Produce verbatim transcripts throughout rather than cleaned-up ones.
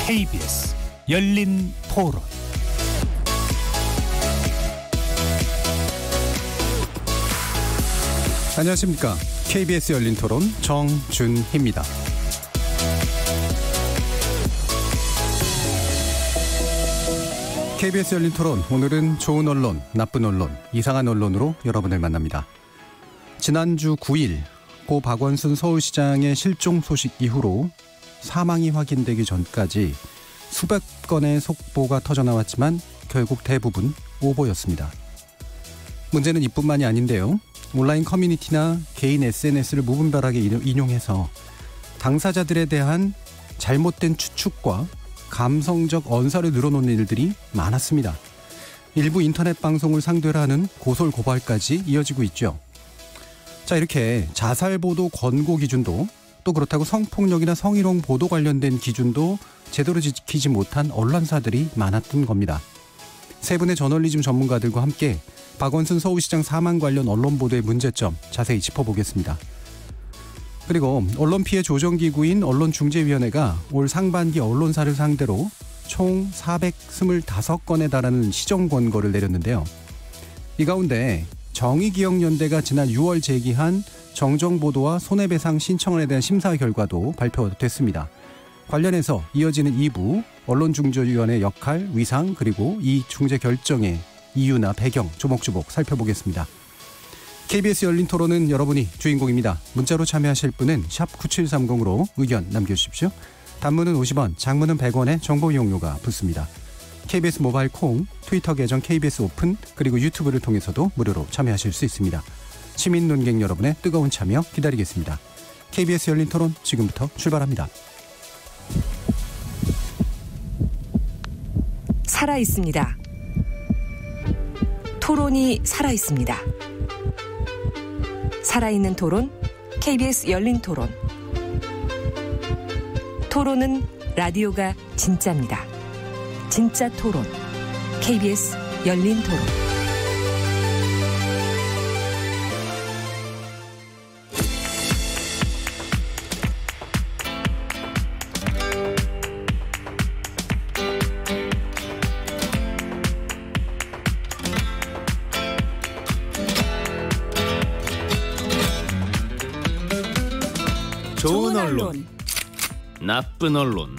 케이비에스 열린 토론. 안녕하십니까. 케이비에스 열린 토론 정준희입니다. 케이비에스 열린 토론, 오늘은 좋은 언론, 나쁜 언론, 이상한 언론으로 여러분을 만납니다. 지난주 구 일 고 박원순 서울시장의 실종 소식 이후로 사망이 확인되기 전까지 수백 건의 속보가 터져나왔지만 결국 대부분 오보였습니다. 문제는 이뿐만이 아닌데요. 온라인 커뮤니티나 개인 에스엔에스를 무분별하게 인용해서 당사자들에 대한 잘못된 추측과 감성적 언사를 늘어놓는 일들이 많았습니다. 일부 인터넷 방송을 상대로 하는 고솔고발까지 이어지고 있죠. 자, 이렇게 자살보도 권고 기준도, 또 그렇다고 성폭력이나 성희롱 보도 관련된 기준도 제대로 지키지 못한 언론사들이 많았던 겁니다. 세 분의 저널리즘 전문가들과 함께 박원순 서울시장 사망 관련 언론 보도의 문제점 자세히 짚어보겠습니다. 그리고 언론 피해 조정기구인 언론중재위원회가 올 상반기 언론사를 상대로 총 사백이십오 건에 달하는 시정 권고를 내렸는데요. 이 가운데 정의기억연대가 지난 유월 제기한 정정보도와 손해배상 신청안에 대한 심사 결과도 발표됐습니다. 관련해서 이어지는 이 부 언론중재위원회 역할, 위상, 그리고 이 중재 결정의 이유나 배경 조목조목 살펴보겠습니다. 케이비에스 열린 토론은 여러분이 주인공입니다. 문자로 참여하실 분은 샵 구칠삼공으로 의견 남겨주십시오. 단문은 오십 원, 장문은 백 원의 정보 이용료가 붙습니다. 케이비에스 모바일 콩, 트위터 계정 케이비에스 오픈, 그리고 유튜브를 통해서도 무료로 참여하실 수 있습니다. 시민 논객 여러분의 뜨거운 참여 기다리겠습니다. 케이비에스 열린 토론 지금부터 출발합니다. 살아있습니다. 토론이 살아있습니다. 살아있는 토론, 케이비에스 열린 토론. 토론은 라디오가 진짜입니다. 진짜 토론, 케이비에스 열린 토론. 좋은 언론, 나쁜 언론,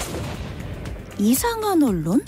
이상한 언론?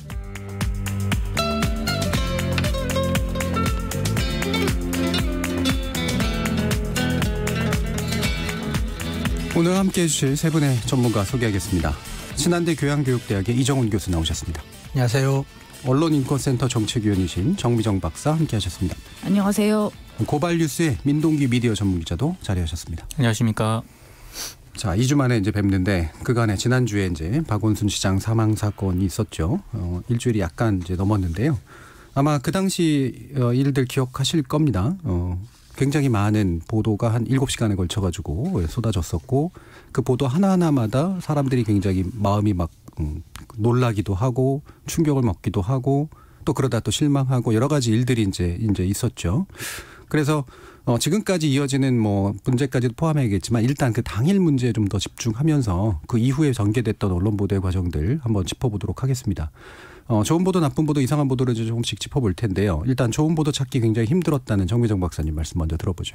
오늘 함께해 주실 세 분의 전문가 소개하겠습니다. 신한대 교양교육대학의 이정훈 교수 나오셨습니다. 안녕하세요. 언론인권센터 정책위원이신 정미정 박사 함께하셨습니다. 안녕하세요. 고발뉴스의 민동기 미디어 전문기자도 자리하셨습니다. 안녕하십니까. 자, 이 주 만에 이제 뵙는데 그간에 지난주에 이제 박원순 시장 사망 사건이 있었죠. 어, 일주일이 약간 이제 넘었는데요. 아마 그 당시 어, 일들 기억하실 겁니다. 어, 굉장히 많은 보도가 한 일곱 시간에 걸쳐가지고 쏟아졌었고, 그 보도 하나하나마다 사람들이 굉장히 마음이 막 음, 놀라기도 하고 충격을 먹기도 하고 또 그러다 또 실망하고 여러 가지 일들이 이제 이제 있었죠. 그래서 어, 지금까지 이어지는 뭐 문제까지도 포함해야겠지만 일단 그 당일 문제에 좀 더 집중하면서 그 이후에 전개됐던 언론 보도의 과정들 한번 짚어보도록 하겠습니다. 어, 좋은 보도, 나쁜 보도, 이상한 보도를 조금씩 짚어볼 텐데요. 일단 좋은 보도 찾기 굉장히 힘들었다는 정미정 박사님 말씀 먼저 들어보죠.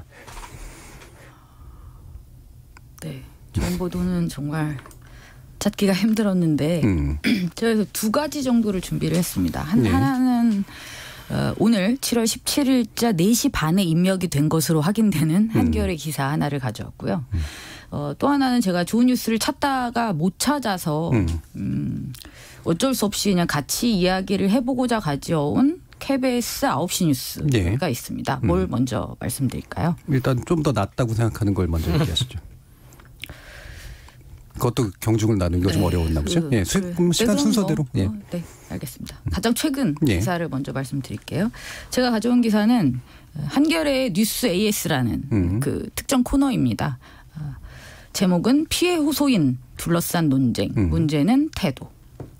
네, 좋은 보도는 정말 찾기가 힘들었는데 음. 저희서 두 가지 정도를 준비를 했습니다. 한, 네. 하나는 어, 오늘 칠월 십칠일자 네 시 반에 입력이 된 것으로 확인되는 한겨레 음. 기사 하나를 가져왔고요. 음. 어, 또 하나는 제가 좋은 뉴스를 찾다가 못 찾아서 음. 음, 어쩔 수 없이 그냥 같이 이야기를 해보고자 가져온 케이비에스 아홉 시 뉴스가 네. 있습니다. 뭘 음. 먼저 말씀드릴까요? 일단 좀 더 낫다고 생각하는 걸 먼저 얘기하시죠. 그것도 경중을 나누기가 네. 좀 어려웠나 보죠. 그, 예, 그, 시간 순서대로. 뭐, 예. 어, 네, 알겠습니다. 가장 최근 예. 기사를 먼저 말씀드릴게요. 제가 가져온 기사는 한겨레 뉴스 에이에스라는 음. 그 특정 코너입니다. 제목은 피해 호소인 둘러싼 논쟁, 음. 문제는 태도.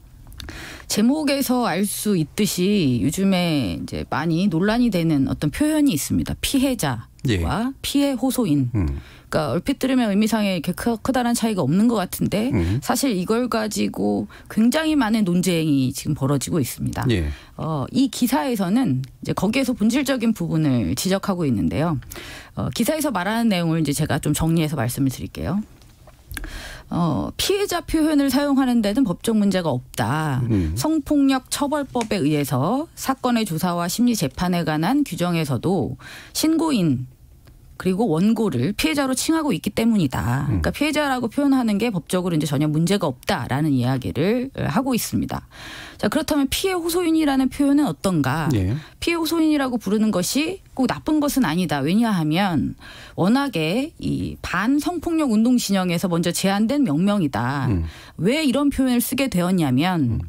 제목에서 알 수 있듯이 요즘에 이제 많이 논란이 되는 어떤 표현이 있습니다. 피해자, 예. 피해 호소인. 음. 그러니까 얼핏 들으면 의미상에 이렇게 크다란 차이가 없는 것 같은데 음. 사실 이걸 가지고 굉장히 많은 논쟁이 지금 벌어지고 있습니다. 예. 어, 이 기사에서는 이제 거기에서 본질적인 부분을 지적하고 있는데요. 어, 기사에서 말하는 내용을 이제 제가 좀 정리해서 말씀을 드릴게요. 어, 피해자 표현을 사용하는 데는 법적 문제가 없다. 음. 성폭력 처벌법에 의해서 사건의 조사와 심리 재판에 관한 규정에서도 신고인 그리고 원고를 피해자로 칭하고 있기 때문이다. 그러니까 피해자라고 표현하는 게 법적으로 이제 전혀 문제가 없다라는 이야기를 하고 있습니다. 자, 그렇다면 피해 호소인이라는 표현은 어떤가? 예. 피해 호소인이라고 부르는 것이 꼭 나쁜 것은 아니다. 왜냐하면 워낙에 이 반성폭력 운동 진영에서 먼저 제안된 명명이다. 음. 왜 이런 표현을 쓰게 되었냐면 음.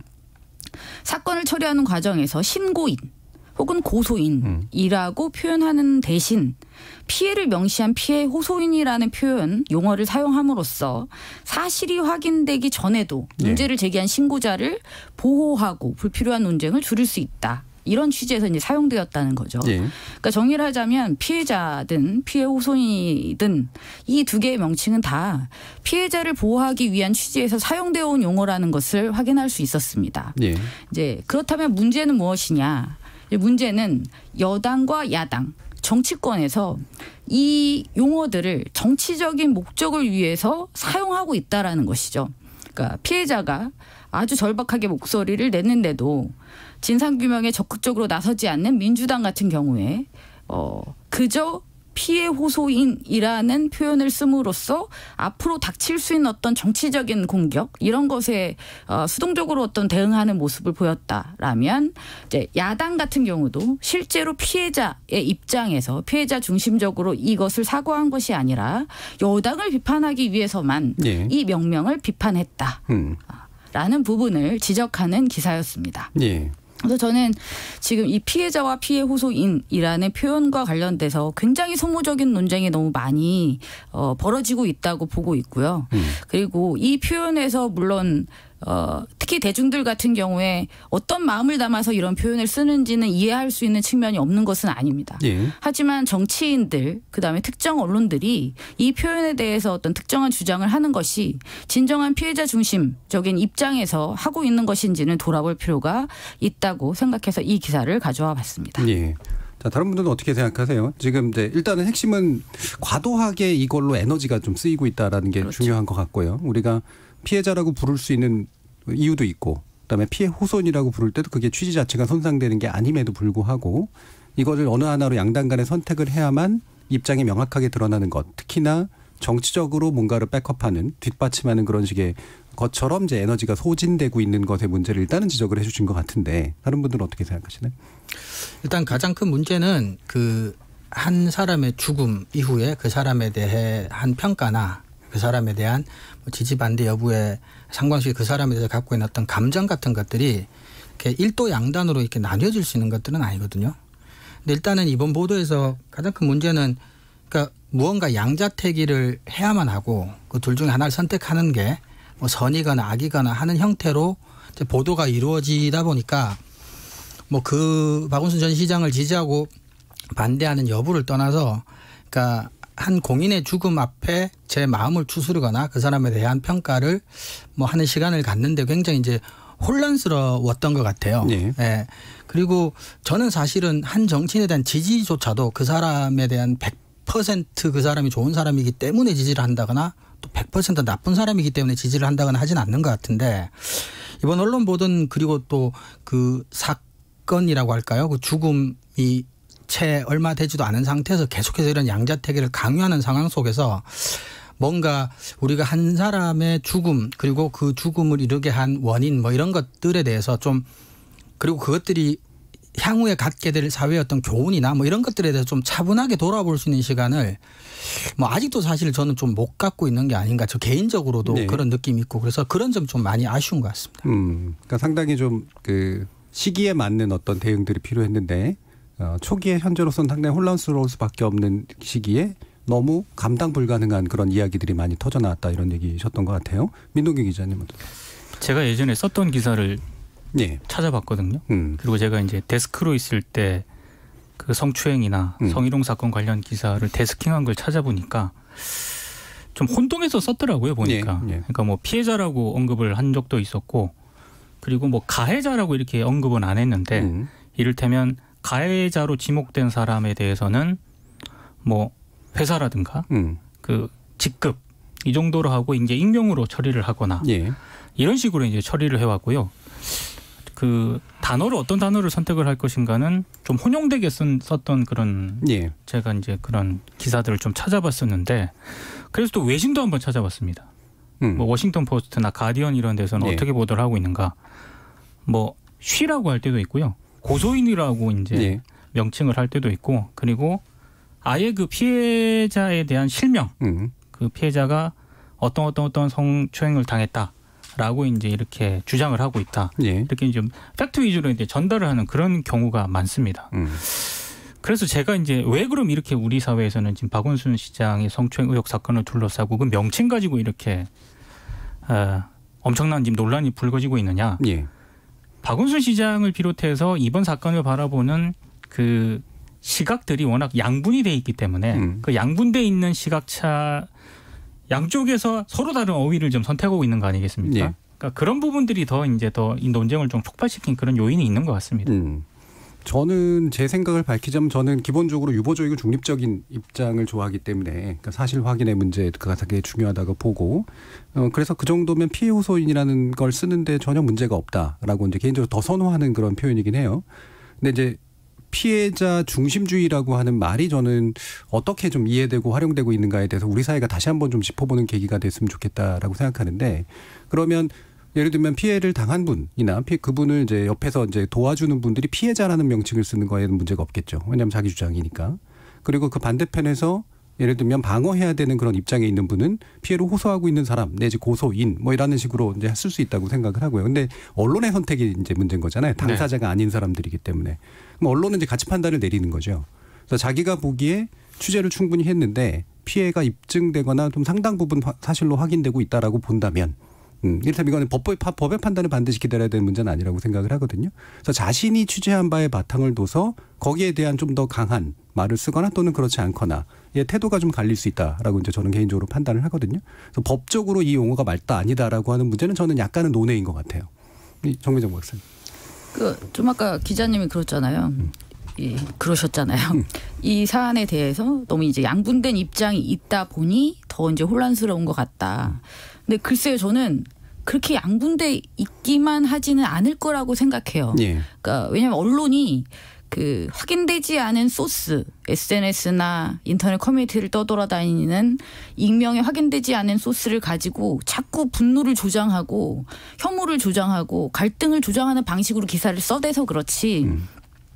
사건을 처리하는 과정에서 신고인 혹은 고소인이라고 음. 표현하는 대신 피해를 명시한 피해 호소인이라는 표현 용어를 사용함으로써 사실이 확인되기 전에도 문제를 제기한 신고자를 보호하고 불필요한 논쟁을 줄일 수 있다. 이런 취지에서 이제 사용되었다는 거죠. 예. 그러니까 정리를 하자면 피해자든 피해 호소인이든 이 두 개의 명칭은 다 피해자를 보호하기 위한 취지에서 사용되어 온 용어라는 것을 확인할 수 있었습니다. 예. 이제 그렇다면 문제는 무엇이냐? 문제는 여당과 야당, 정치권에서 이 용어들을 정치적인 목적을 위해서 사용하고 있다라는 것이죠. 그러니까 피해자가 아주 절박하게 목소리를 냈는데도 진상규명에 적극적으로 나서지 않는 민주당 같은 경우에 어, 그저 피해 호소인이라는 표현을 씀으로써 앞으로 닥칠 수 있는 어떤 정치적인 공격 이런 것에 어, 수동적으로 어떤 대응하는 모습을 보였다라면 이제 야당 같은 경우도 실제로 피해자의 입장에서 피해자 중심적으로 이것을 사과한 것이 아니라 여당을 비판하기 위해서만 예. 이 명명을 비판했다라는 음. 부분을 지적하는 기사였습니다. 예. 그래서 저는 지금 이 피해자와 피해 호소인이라는 표현과 관련돼서 굉장히 소모적인 논쟁이 너무 많이 어, 벌어지고 있다고 보고 있고요. 음. 그리고 이 표현에서 물론 어, 특히 대중들 같은 경우에 어떤 마음을 담아서 이런 표현을 쓰는지는 이해할 수 있는 측면이 없는 것은 아닙니다. 예. 하지만 정치인들 그다음에 특정 언론들이 이 표현에 대해서 어떤 특정한 주장을 하는 것이 진정한 피해자 중심적인 입장에서 하고 있는 것인지는 돌아볼 필요가 있다고 생각해서 이 기사를 가져와 봤습니다. 예. 자, 다른 분들은 어떻게 생각하세요? 지금 이제 일단은 핵심은 과도하게 이걸로 에너지가 좀 쓰이고 있다라는 게 그렇죠. 중요한 것 같고요. 우리가 피해자라고 부를 수 있는 이유도 있고 그다음에 피해 호소인이라고 부를 때도 그게 취지 자체가 손상되는 게 아님에도 불구하고 이거를 어느 하나로 양당 간에 선택을 해야만 입장이 명확하게 드러나는 것. 특히나 정치적으로 뭔가를 백업하는 뒷받침하는 그런 식의 것처럼 이제 에너지가 소진되고 있는 것의 문제를 일단은 지적을 해 주신 것 같은데 다른 분들은 어떻게 생각하시나요? 일단 가장 큰 문제는 그 한 사람의 죽음 이후에 그 사람에 대해 한 평가나 그 사람에 대한 지지 반대 여부에 상관없이 그 사람에 대해서 갖고 있는 어떤 감정 같은 것들이 이렇게 일도 양단으로 이렇게 나뉘어질 수 있는 것들은 아니거든요. 근데 일단은 이번 보도에서 가장 큰 문제는 그러니까 무언가 양자택일을 해야만 하고 그 둘 중에 하나를 선택하는 게 뭐 선이거나 악이거나 하는 형태로 이제 보도가 이루어지다 보니까 뭐 그 박원순 전 시장을 지지하고 반대하는 여부를 떠나서 그러니까 한 공인의 죽음 앞에 제 마음을 추스르거나 그 사람에 대한 평가를 뭐 하는 시간을 갖는데 굉장히 이제 혼란스러웠던 것 같아요. 네. 네. 그리고 저는 사실은 한 정치인에 대한 지지조차도 그 사람에 대한 백 퍼센트 그 사람이 좋은 사람이기 때문에 지지를 한다거나 또 백 퍼센트 나쁜 사람이기 때문에 지지를 한다거나 하진 않는 것 같은데 이번 언론 보던 그리고 또 그 사건이라고 할까요? 그 죽음이 채 얼마 되지도 않은 상태에서 계속해서 이런 양자택일을 강요하는 상황 속에서 뭔가 우리가 한 사람의 죽음 그리고 그 죽음을 이르게 한 원인 뭐 이런 것들에 대해서 좀 그리고 그것들이 향후에 갖게 될 사회의 어떤 교훈이나 뭐 이런 것들에 대해서 좀 차분하게 돌아볼 수 있는 시간을 뭐 아직도 사실 저는 좀 못 갖고 있는 게 아닌가 저 개인적으로도 네. 그런 느낌이 있고 그래서 그런 점 좀 많이 아쉬운 것 같습니다. 음, 그러니까 상당히 좀 그 시기에 맞는 어떤 대응들이 필요했는데 어, 초기에 현재로서는 상당히 혼란스러울 수밖에 없는 시기에 너무 감당 불가능한 그런 이야기들이 많이 터져 나왔다 이런 얘기셨던 것 같아요. 민동기 기자님은. 제가 예전에 썼던 기사를 네. 찾아봤거든요. 음. 그리고 제가 이제 데스크로 있을 때 그 성추행이나 음. 성희롱 사건 관련 기사를 데스킹한 걸 찾아보니까 좀 혼동해서 썼더라고요 보니까. 예, 예. 그러니까 뭐 피해자라고 언급을 한 적도 있었고 그리고 뭐 가해자라고 이렇게 언급은 안 했는데 음. 이를테면 가해자로 지목된 사람에 대해서는 뭐 회사라든가 음. 그 직급 이 정도로 하고 이제 익명으로 처리를 하거나 예. 이런 식으로 이제 처리를 해왔고요. 그 단어를 어떤 단어를 선택을 할 것인가는 좀 혼용되게 쓴, 썼던 그런 예. 제가 이제 그런 기사들을 좀 찾아봤었는데 그래서 또 외신도 한번 찾아봤습니다. 음. 뭐 워싱턴 포스트나 가디언 이런 데서는 예. 어떻게 보도를 하고 있는가. 뭐 쉬라고 할 때도 있고요. 고소인이라고 이제 예. 명칭을 할 때도 있고 그리고 아예 그 피해자에 대한 실명 음. 그 피해자가 어떤 어떤 어떤 성추행을 당했다라고 이제 이렇게 주장을 하고 있다. 예. 이렇게 좀 팩트 위주로 이제 전달을 하는 그런 경우가 많습니다. 음. 그래서 제가 이제 왜 그럼 이렇게 우리 사회에서는 지금 박원순 시장의 성추행 의혹 사건을 둘러싸고 그 명칭 가지고 이렇게 어, 엄청난 지금 논란이 불거지고 있느냐? 예. 박원순 시장을 비롯해서 이번 사건을 바라보는 그 시각들이 워낙 양분이 돼 있기 때문에 음. 그 양분돼 있는 시각차 양쪽에서 서로 다른 어휘를 좀 선택하고 있는 거 아니겠습니까? 예. 그러니까 그런 부분들이 더 이제 더 이 논쟁을 좀 촉발시킨 그런 요인이 있는 것 같습니다. 음. 저는 제 생각을 밝히자면 저는 기본적으로 유보적이고 중립적인 입장을 좋아하기 때문에 그러니까 사실 확인의 문제가 되게 중요하다고 보고 어, 그래서 그 정도면 피해 호소인이라는 걸 쓰는데 전혀 문제가 없다라고 이제 개인적으로 더 선호하는 그런 표현이긴 해요. 근데 이제 피해자 중심주의라고 하는 말이 저는 어떻게 좀 이해되고 활용되고 있는가에 대해서 우리 사회가 다시 한번 좀 짚어보는 계기가 됐으면 좋겠다라고 생각하는데 그러면 예를 들면 피해를 당한 분이나 피해 그분을 이제 옆에서 이제 도와주는 분들이 피해자라는 명칭을 쓰는 거에는 문제가 없겠죠. 왜냐하면 자기 주장이니까. 그리고 그 반대편에서 예를 들면 방어해야 되는 그런 입장에 있는 분은 피해를 호소하고 있는 사람 내지 고소인 뭐 이라는 식으로 이제 쓸 수 있다고 생각을 하고요. 근데 언론의 선택이 이제 문제인 거잖아요. 당사자가 네. 아닌 사람들이기 때문에. 그럼 언론은 이제 가치 판단을 내리는 거죠. 그래서 자기가 보기에 취재를 충분히 했는데 피해가 입증되거나 좀 상당 부분 사실로 확인되고 있다라고 본다면 음, 이를테면 이거는 법의, 법의 판단을 반드시 기다려야 되는 문제는 아니라고 생각을 하거든요. 그래서 자신이 취재한 바에 바탕을 둬서 거기에 대한 좀 더 강한 말을 쓰거나 또는 그렇지 않거나 예, 태도가 좀 갈릴 수 있다라고 이제 저는 개인적으로 판단을 하거든요. 그래서 법적으로 이 용어가 맞다 아니다라고 하는 문제는 저는 약간은 논외인 것 같아요. 정미정 박사님. 그 좀 아까 기자님이 그렇잖아요. 음. 예, 그러셨잖아요. 음. 이 사안에 대해서 너무 이제 양분된 입장이 있다 보니 더 이제 혼란스러운 것 같다. 근데 글쎄요, 저는 그렇게 양분돼 있기만 하지는 않을 거라고 생각해요. 예. 그러니까 왜냐하면 언론이 그 확인되지 않은 소스, 에스엔에스나 인터넷 커뮤니티를 떠돌아다니는 익명에 확인되지 않은 소스를 가지고 자꾸 분노를 조장하고 혐오를 조장하고 갈등을 조장하는 방식으로 기사를 써대서 그렇지. 음.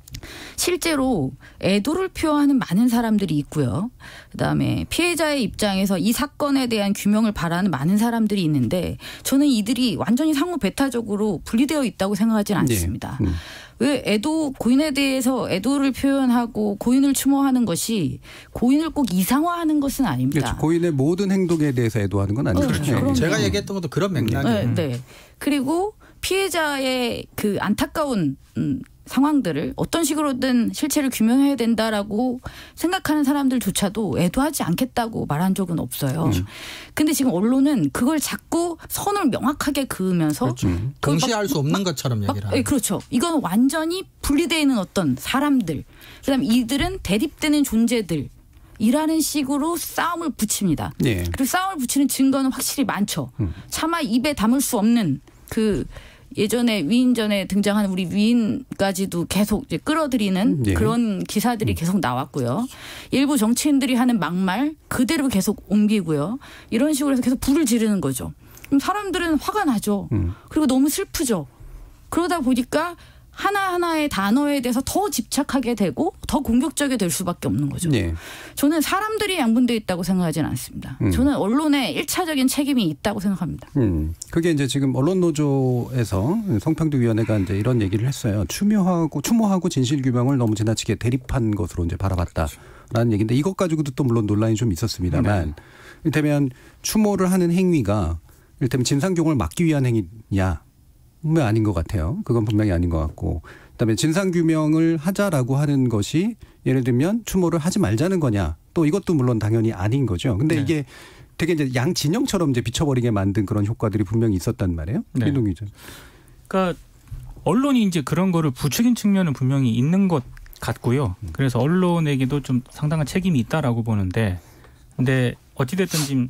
실제로 애도를 표하는 많은 사람들이 있고요. 그다음에 피해자의 입장에서 이 사건에 대한 규명을 바라는 많은 사람들이 있는데 저는 이들이 완전히 상호 배타적으로 분리되어 있다고 생각하지는 않습니다. 네. 음. 왜 애도 고인에 대해서 애도를 표현하고 고인을 추모하는 것이 고인을 꼭 이상화하는 것은 아닙니다. 그렇죠. 고인의 모든 행동에 대해서 애도하는 건 아니죠. 그렇죠. 네. 제가 얘기했던 것도 그런 맥락이에요. 네, 네. 그리고 피해자의 그 안타까운 음, 상황들을 어떤 식으로든 실체를 규명해야 된다라고 생각하는 사람들조차도 애도하지 않겠다고 말한 적은 없어요. 음. 근데 지금 언론은 그걸 자꾸 선을 명확하게 그으면서 그렇죠. 동시할 수 없는 것처럼 얘기를 하는. 네, 그렇죠. 이건 완전히 분리되어 있는 어떤 사람들. 그다음에 이들은 대립되는 존재들. 이라는 식으로 싸움을 붙입니다. 네. 그리고 싸움을 붙이는 증거는 확실히 많죠. 음. 차마 입에 담을 수 없는 그 예전에 위인전에 등장하는 우리 위인까지도 계속 이제 끌어들이는 네. 그런 기사들이 계속 나왔고요. 일부 정치인들이 하는 막말 그대로 계속 옮기고요. 이런 식으로 해서 계속 불을 지르는 거죠. 그럼 사람들은 화가 나죠. 음. 그리고 너무 슬프죠. 그러다 보니까 하나하나의 단어에 대해서 더 집착하게 되고 더 공격적이 될 수밖에 없는 거죠. 네. 저는 사람들이 양분되어 있다고 생각하지는 않습니다. 음. 저는 언론에 일차적인 책임이 있다고 생각합니다. 음. 그게 이제 지금 언론노조에서 성평등위원회가 이제 이런 얘기를 했어요. 추모하고 추모하고 진실규명을 너무 지나치게 대립한 것으로 이제 바라봤다라는 얘기인데 이것 가지고도 또 물론 논란이 좀 있었습니다만 네. 이를테면 추모를 하는 행위가 이를테면 진상규명을 막기 위한 행위냐? 분명히 아닌 것 같아요. 그건 분명히 아닌 것 같고 그다음에 진상규명을 하자라고 하는 것이 예를 들면 추모를 하지 말자는 거냐. 또 이것도 물론 당연히 아닌 거죠. 근데 네. 이게 되게 이제 양 진영처럼 이제 비춰버리게 만든 그런 효과들이 분명히 있었단 말이에요. 네. 민동 기자. 그러니까 언론이 이제 그런 거를 부추긴 측면은 분명히 있는 것 같고요. 그래서 언론에게도 좀 상당한 책임이 있다라고 보는데, 근데 어찌됐든 지금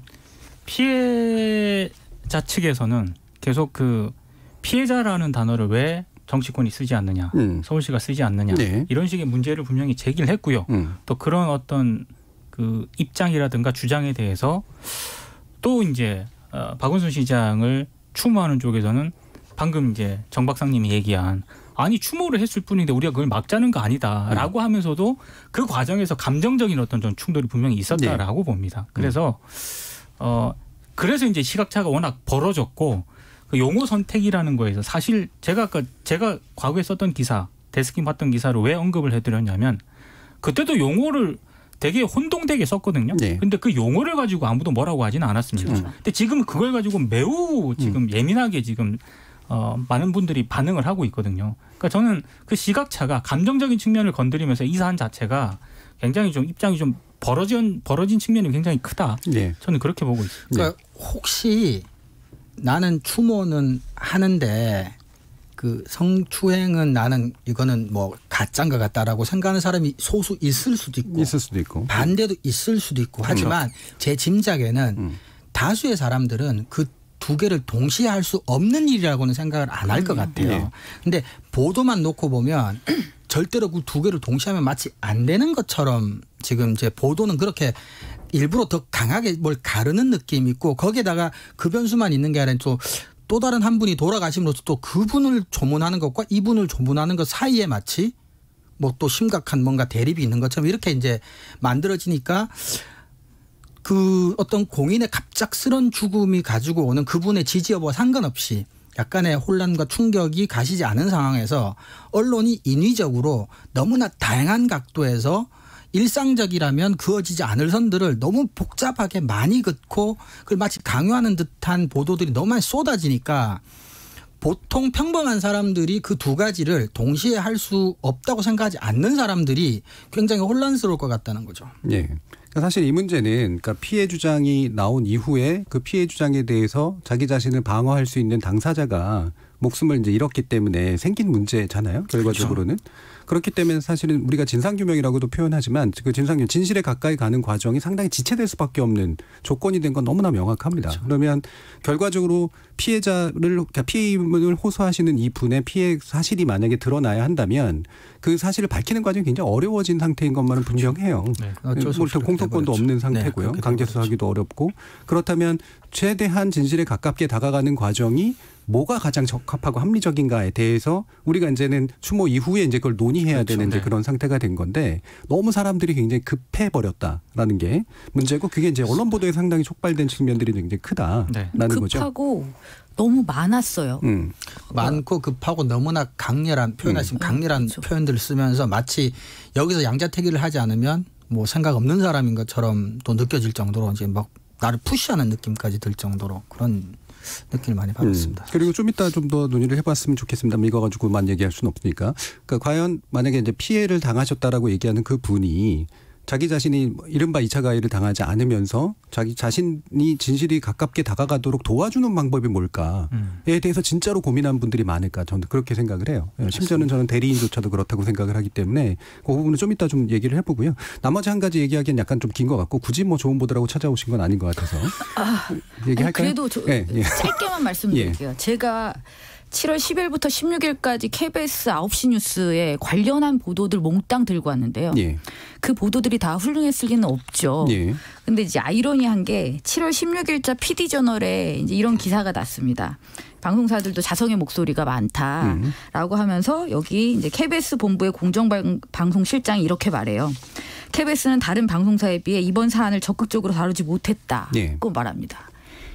피해자 측에서는 계속 그 피해자라는 단어를 왜 정치권이 쓰지 않느냐, 음. 서울시가 쓰지 않느냐 네. 이런 식의 문제를 분명히 제기를 했고요. 음. 또 그런 어떤 그 입장이라든가 주장에 대해서 또 이제 어, 박원순 시장을 추모하는 쪽에서는 방금 이제 정 박사님이 얘기한 아니 추모를 했을 뿐인데 우리가 그걸 막자는 거 아니다라고 음. 하면서도 그 과정에서 감정적인 어떤 좀 충돌이 분명히 있었다라고 네. 봅니다. 그래서 어 그래서 이제 시각차가 워낙 벌어졌고 그 용어 선택이라는 거에서 사실 제가 아까 제가 과거에 썼던 기사 데스킹 봤던 기사를 왜 언급을 해드렸냐면 그때도 용어를 되게 혼동되게 썼거든요. 네. 근데 그 용어를 가지고 아무도 뭐라고 하지는 않았습니다. 그렇죠. 근데 지금 그걸 가지고 매우 지금 음. 예민하게 지금 어, 많은 분들이 반응을 하고 있거든요. 그러니까 저는 그 시각차가 감정적인 측면을 건드리면서 이 사안 자체가 굉장히 좀 입장이 좀 벌어진 벌어진 측면이 굉장히 크다. 네. 저는 그렇게 보고 있습니다. 그러니까 혹시 나는 추모는 하는데 그 성추행은 나는 이거는 뭐 가짜인 것 같다라고 생각하는 사람이 소수 있을 수도 있고, 있을 수도 있고 반대도 있을 수도 있고 하지만 제 짐작에는 음. 다수의 사람들은 그 두 개를 동시에 할 수 없는 일이라고는 생각을 안 할 것 같아요. 그런데 네. 보도만 놓고 보면 절대로 그 두 개를 동시에 하면 마치 안 되는 것처럼 지금 이제 보도는 그렇게 일부러 더 강하게 뭘 가르는 느낌이 있고 거기에다가 그 변수만 있는 게 아니라 또 또 다른 한 분이 돌아가심으로써 또 그분을 조문하는 것과 이분을 조문하는 것 사이에 마치 뭐 또 심각한 뭔가 대립이 있는 것처럼 이렇게 이제 만들어지니까 그 어떤 공인의 갑작스런 죽음이 가지고 오는 그분의 지지 여부와 상관없이 약간의 혼란과 충격이 가시지 않은 상황에서 언론이 인위적으로 너무나 다양한 각도에서 일상적이라면 그어지지 않을 선들을 너무 복잡하게 많이 긋고 그걸 마치 강요하는 듯한 보도들이 너무 많이 쏟아지니까 보통 평범한 사람들이 그 두 가지를 동시에 할 수 없다고 생각하지 않는 사람들이 굉장히 혼란스러울 것 같다는 거죠. 네. 사실 이 문제는 그러니까 피해 주장이 나온 이후에 그 피해 주장에 대해서 자기 자신을 방어할 수 있는 당사자가 목숨을 이제 잃었기 때문에 생긴 문제잖아요. 결과적으로는. 그렇죠. 그렇기 때문에 사실은 우리가 진상규명이라고도 표현하지만 그 진상규명, 진실에 가까이 가는 과정이 상당히 지체될 수밖에 없는 조건이 된 건 너무나 명확합니다. 그렇죠. 그러면 결과적으로 피해자를, 그러니까 피해임을 호소하시는 이 분의 피해 사실이 만약에 드러나야 한다면 그 사실을 밝히는 과정이 굉장히 어려워진 상태인 것만은 분명해요. 네. 공소권도 없는 상태고요. 네, 강제 수사하기도 어렵고 그렇다면 최대한 진실에 가깝게 다가가는 과정이 뭐가 가장 적합하고 합리적인가에 대해서 우리가 이제는 추모 이후에 이제 그걸 논의해야 그렇죠. 되는 네. 그런 상태가 된 건데 너무 사람들이 굉장히 급해 버렸다라는 게 문제고 그게 이제 언론 보도에 상당히 촉발된 측면들이 굉장히 크다라는 네. 거죠. 급하고 너무 많았어요. 음. 많고 급하고 너무나 강렬한 표현하신 음. 강렬한 그렇죠. 표현들을 쓰면서 마치 여기서 양자택일을 하지 않으면 뭐 생각 없는 사람인 것처럼 또 느껴질 정도로 이제 막 나를 푸시하는 느낌까지 들 정도로 그런 느낌을 많이 받았습니다. 음. 그리고 좀 이따 좀 더 논의를 해봤으면 좋겠습니다. 이거 가지고만 얘기할 수는 없으니까. 그러니까 과연 만약에 이제 피해를 당하셨다라고 얘기하는 그 분이 자기 자신이 이른바 이 차 가해를 당하지 않으면서 자기 자신이 진실이 가깝게 다가가도록 도와주는 방법이 뭘까에 음. 대해서 진짜로 고민한 분들이 많을까 저는 그렇게 생각을 해요. 맞습니다. 심지어는 저는 대리인조차도 그렇다고 생각을 하기 때문에 그 부분은 좀 이따 좀 얘기를 해보고요. 나머지 한 가지 얘기하기엔 약간 좀 긴 것 같고 굳이 뭐 좋은 보도라고 찾아오신 건 아닌 것 같아서 아, 얘기할까요? 아니, 그래도 저, 네, 예. 짧게만 말씀드릴게요. 예. 제가 칠월 십일부터 십육일까지 케이비에스 아홉 시 뉴스에 관련한 보도들 몽땅 들고 왔는데요. 예. 그 보도들이 다 훌륭했을 리는 없죠. 예. 근데 이제 아이러니한 게 칠월 십육일자 피디저널에 이제 이런 기사가 났습니다. 방송사들도 자성의 목소리가 많다라고 음. 하면서 여기 이제 케이비에스 본부의 공정방송실장이 이렇게 말해요. 케이비에스는 다른 방송사에 비해 이번 사안을 적극적으로 다루지 못했다고 예. 말합니다.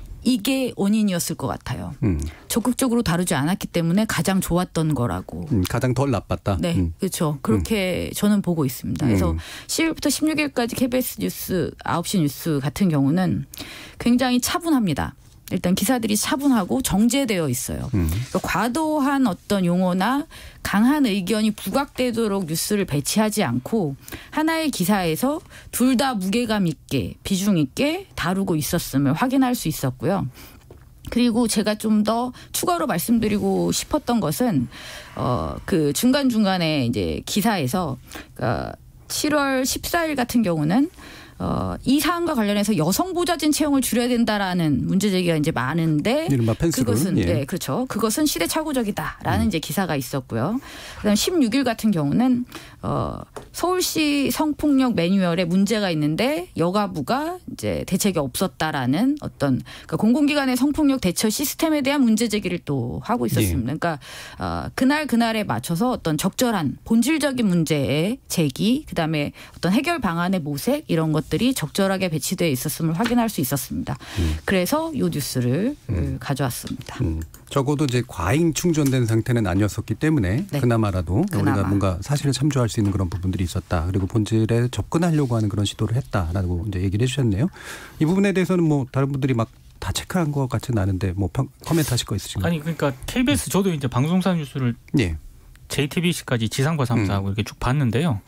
이게 원인이었을 것 같아요. 음. 적극적으로 다루지 않았기 때문에 가장 좋았던 거라고. 음, 가장 덜 나빴다. 네. 음. 그렇죠. 그렇게 음. 저는 보고 있습니다. 그래서 음. 십일부터 십육일까지 케이비에스 뉴스 아홉 시 뉴스 같은 경우는 굉장히 차분합니다. 일단 기사들이 차분하고 정제되어 있어요. 음. 그러니까 과도한 어떤 용어나 강한 의견이 부각되도록 뉴스를 배치하지 않고 하나의 기사에서 둘 다 무게감 있게 비중 있게 다루고 있었음을 확인할 수 있었고요. 그리고 제가 좀 더 추가로 말씀드리고 싶었던 것은 어 그 중간 중간에 이제 기사에서 어 칠월 십사일 같은 경우는 어, 이 사안과 관련해서 여성 보좌진 채용을 줄여야 된다라는 문제 제기가 이제 많은데 그것은 예. 네, 그렇죠. 그것은 시대착오적이다라는 음. 이제 기사가 있었고요. 그다음 십육일 같은 경우는 어, 서울시 성폭력 매뉴얼에 문제가 있는데 여가부가 이제 대책이 없었다라는 어떤 그러니까 공공기관의 성폭력 대처 시스템에 대한 문제 제기를 또 하고 있었습니다. 예. 그러니까 어, 그날 그날에 맞춰서 어떤 적절한 본질적인 문제의 제기, 그다음에 어떤 해결 방안의 모색 이런 것 들이 적절하게 배치되어 있었음을 확인할 수 있었습니다. 음. 그래서 이 뉴스를 음. 가져왔습니다. 음. 적어도 이제 과잉 충전된 상태는 아니었었기 때문에 네. 그나마라도 그나마. 우리가 뭔가 사실을 참조할 수 있는 그런 부분들이 있었다. 그리고 본질에 접근하려고 하는 그런 시도를 했다라고 이제 얘기를 해주셨네요. 이 부분에 대해서는 뭐 다른 분들이 막 다 체크한 것 같지는 않은데 뭐 평, 코멘트 하실 거 있으신가요? 아니 그러니까 케이비에스 저도 이제 방송사 뉴스를 예. 제이티비씨까지 지상파 삼 사하고 음. 이렇게 쭉 봤는데요.